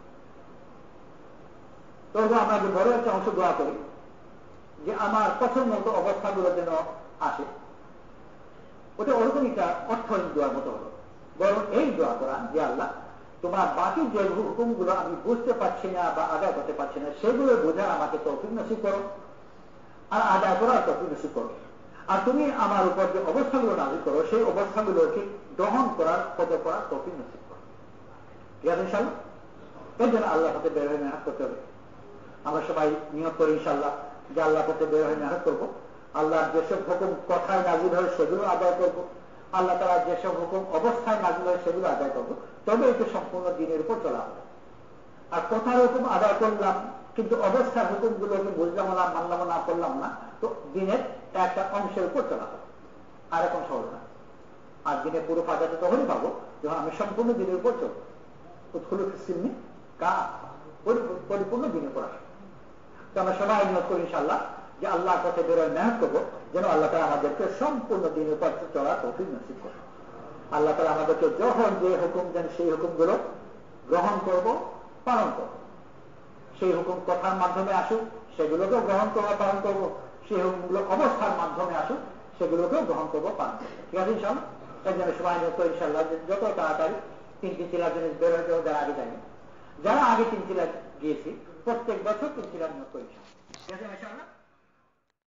তো আমরা যে বড় একটা অংশ দোয়া করি যে আমার পছন্দ মতো অবস্থাগুলো যেন আসে, ওটা ওরকম একটা অর্থহীন দোয়ার মতো হলো। বরং এই দোয়া করা যে আল্লাহ তোমার বাকি যে হুকুমগুলো আমি বুঝতে পারছি না বা আদায় করতে পারছি না, সেগুলো বোঝার আমাকে তৌফিক নসিব করো, আর আদায় করার তৌফিক নসিব করো। আর তুমি আমার উপর যে অবস্থাগুলো নাযিল করো সেই অবস্থাগুলোকে গ্রহণ করার, কদর করার তৌফিক নসিব করো। ঠিক আছে ইনশাআল্লাহ? এর জন্য আল্লাহ পথে বের হয়ে মেহনত করতে হবে। আমরা সবাই নিয়ত করি ইনশাআল্লাহ যে আল্লাহ পথে বের হয়ে মেহনত করবো, আল্লাহর যেসব হুকুম কথায় নাযিল হয় সেগুলো আদায় করবো, আল্লাহ তাআলা যেসব হুকুম অবস্থায় নাযিল হয় সেগুলো আদায় করবো, তবে এটি সম্পূর্ণ দিনের উপর চলা হবে। আর কথার হুকুম আদায় করলাম কিন্তু অবস্থার হুকুমগুলোকে বুঝলাম না, মানলাম না, করলাম না, তো দিনের একটা অংশের উপর চলা হবে, আর এখন সহজ না। আর দিনে পুরো ফায়দাটা তখনই পাবো যখন আমি সম্পূর্ণ দিনের উপর চলবো। উৎখুল সিলমি কা পরিপূর্ণ দিনের উপর আসবো। তো আমরা সবাই নিয়ত করি ইনশাআল্লাহ যে আল্লাহর পথে বেরোয় মেহনত করবো, যেন আল্লাহ তাআলা আমাদেরকে সম্পূর্ণ দিনের উপর চলা তৌফিক নসিব করে। আল্লাহ তাআলা আমাদেরকে যখন যে হুকুম দেন সেই হুকুমগুলো গ্রহণ করব, পালন করব। সেই হুকুম কথার মাধ্যমে আসুক সেগুলোকেও গ্রহণ করবো, পালন করবো। সেই হুকুমগুলো অবস্থার মাধ্যমে আসুক সেগুলোকেও গ্রহণ করবো, পালন করবো। ঠিক আছে ইনশাআল্লাহ? এর জন্য সবাই নিয়ত ইনশাআল্লাহ যত তাড়াতাড়ি 3টি চিলার জন্য বের হয়ে যাবো, যারা আগে যায়নি, যারা আগে 3 চিলা গিয়েছি প্রত্যেক বছর 3 চিলার নিয়ত করি ইনশাআল্লাহ। ঠিক আছে ইনশাআল্লাহ?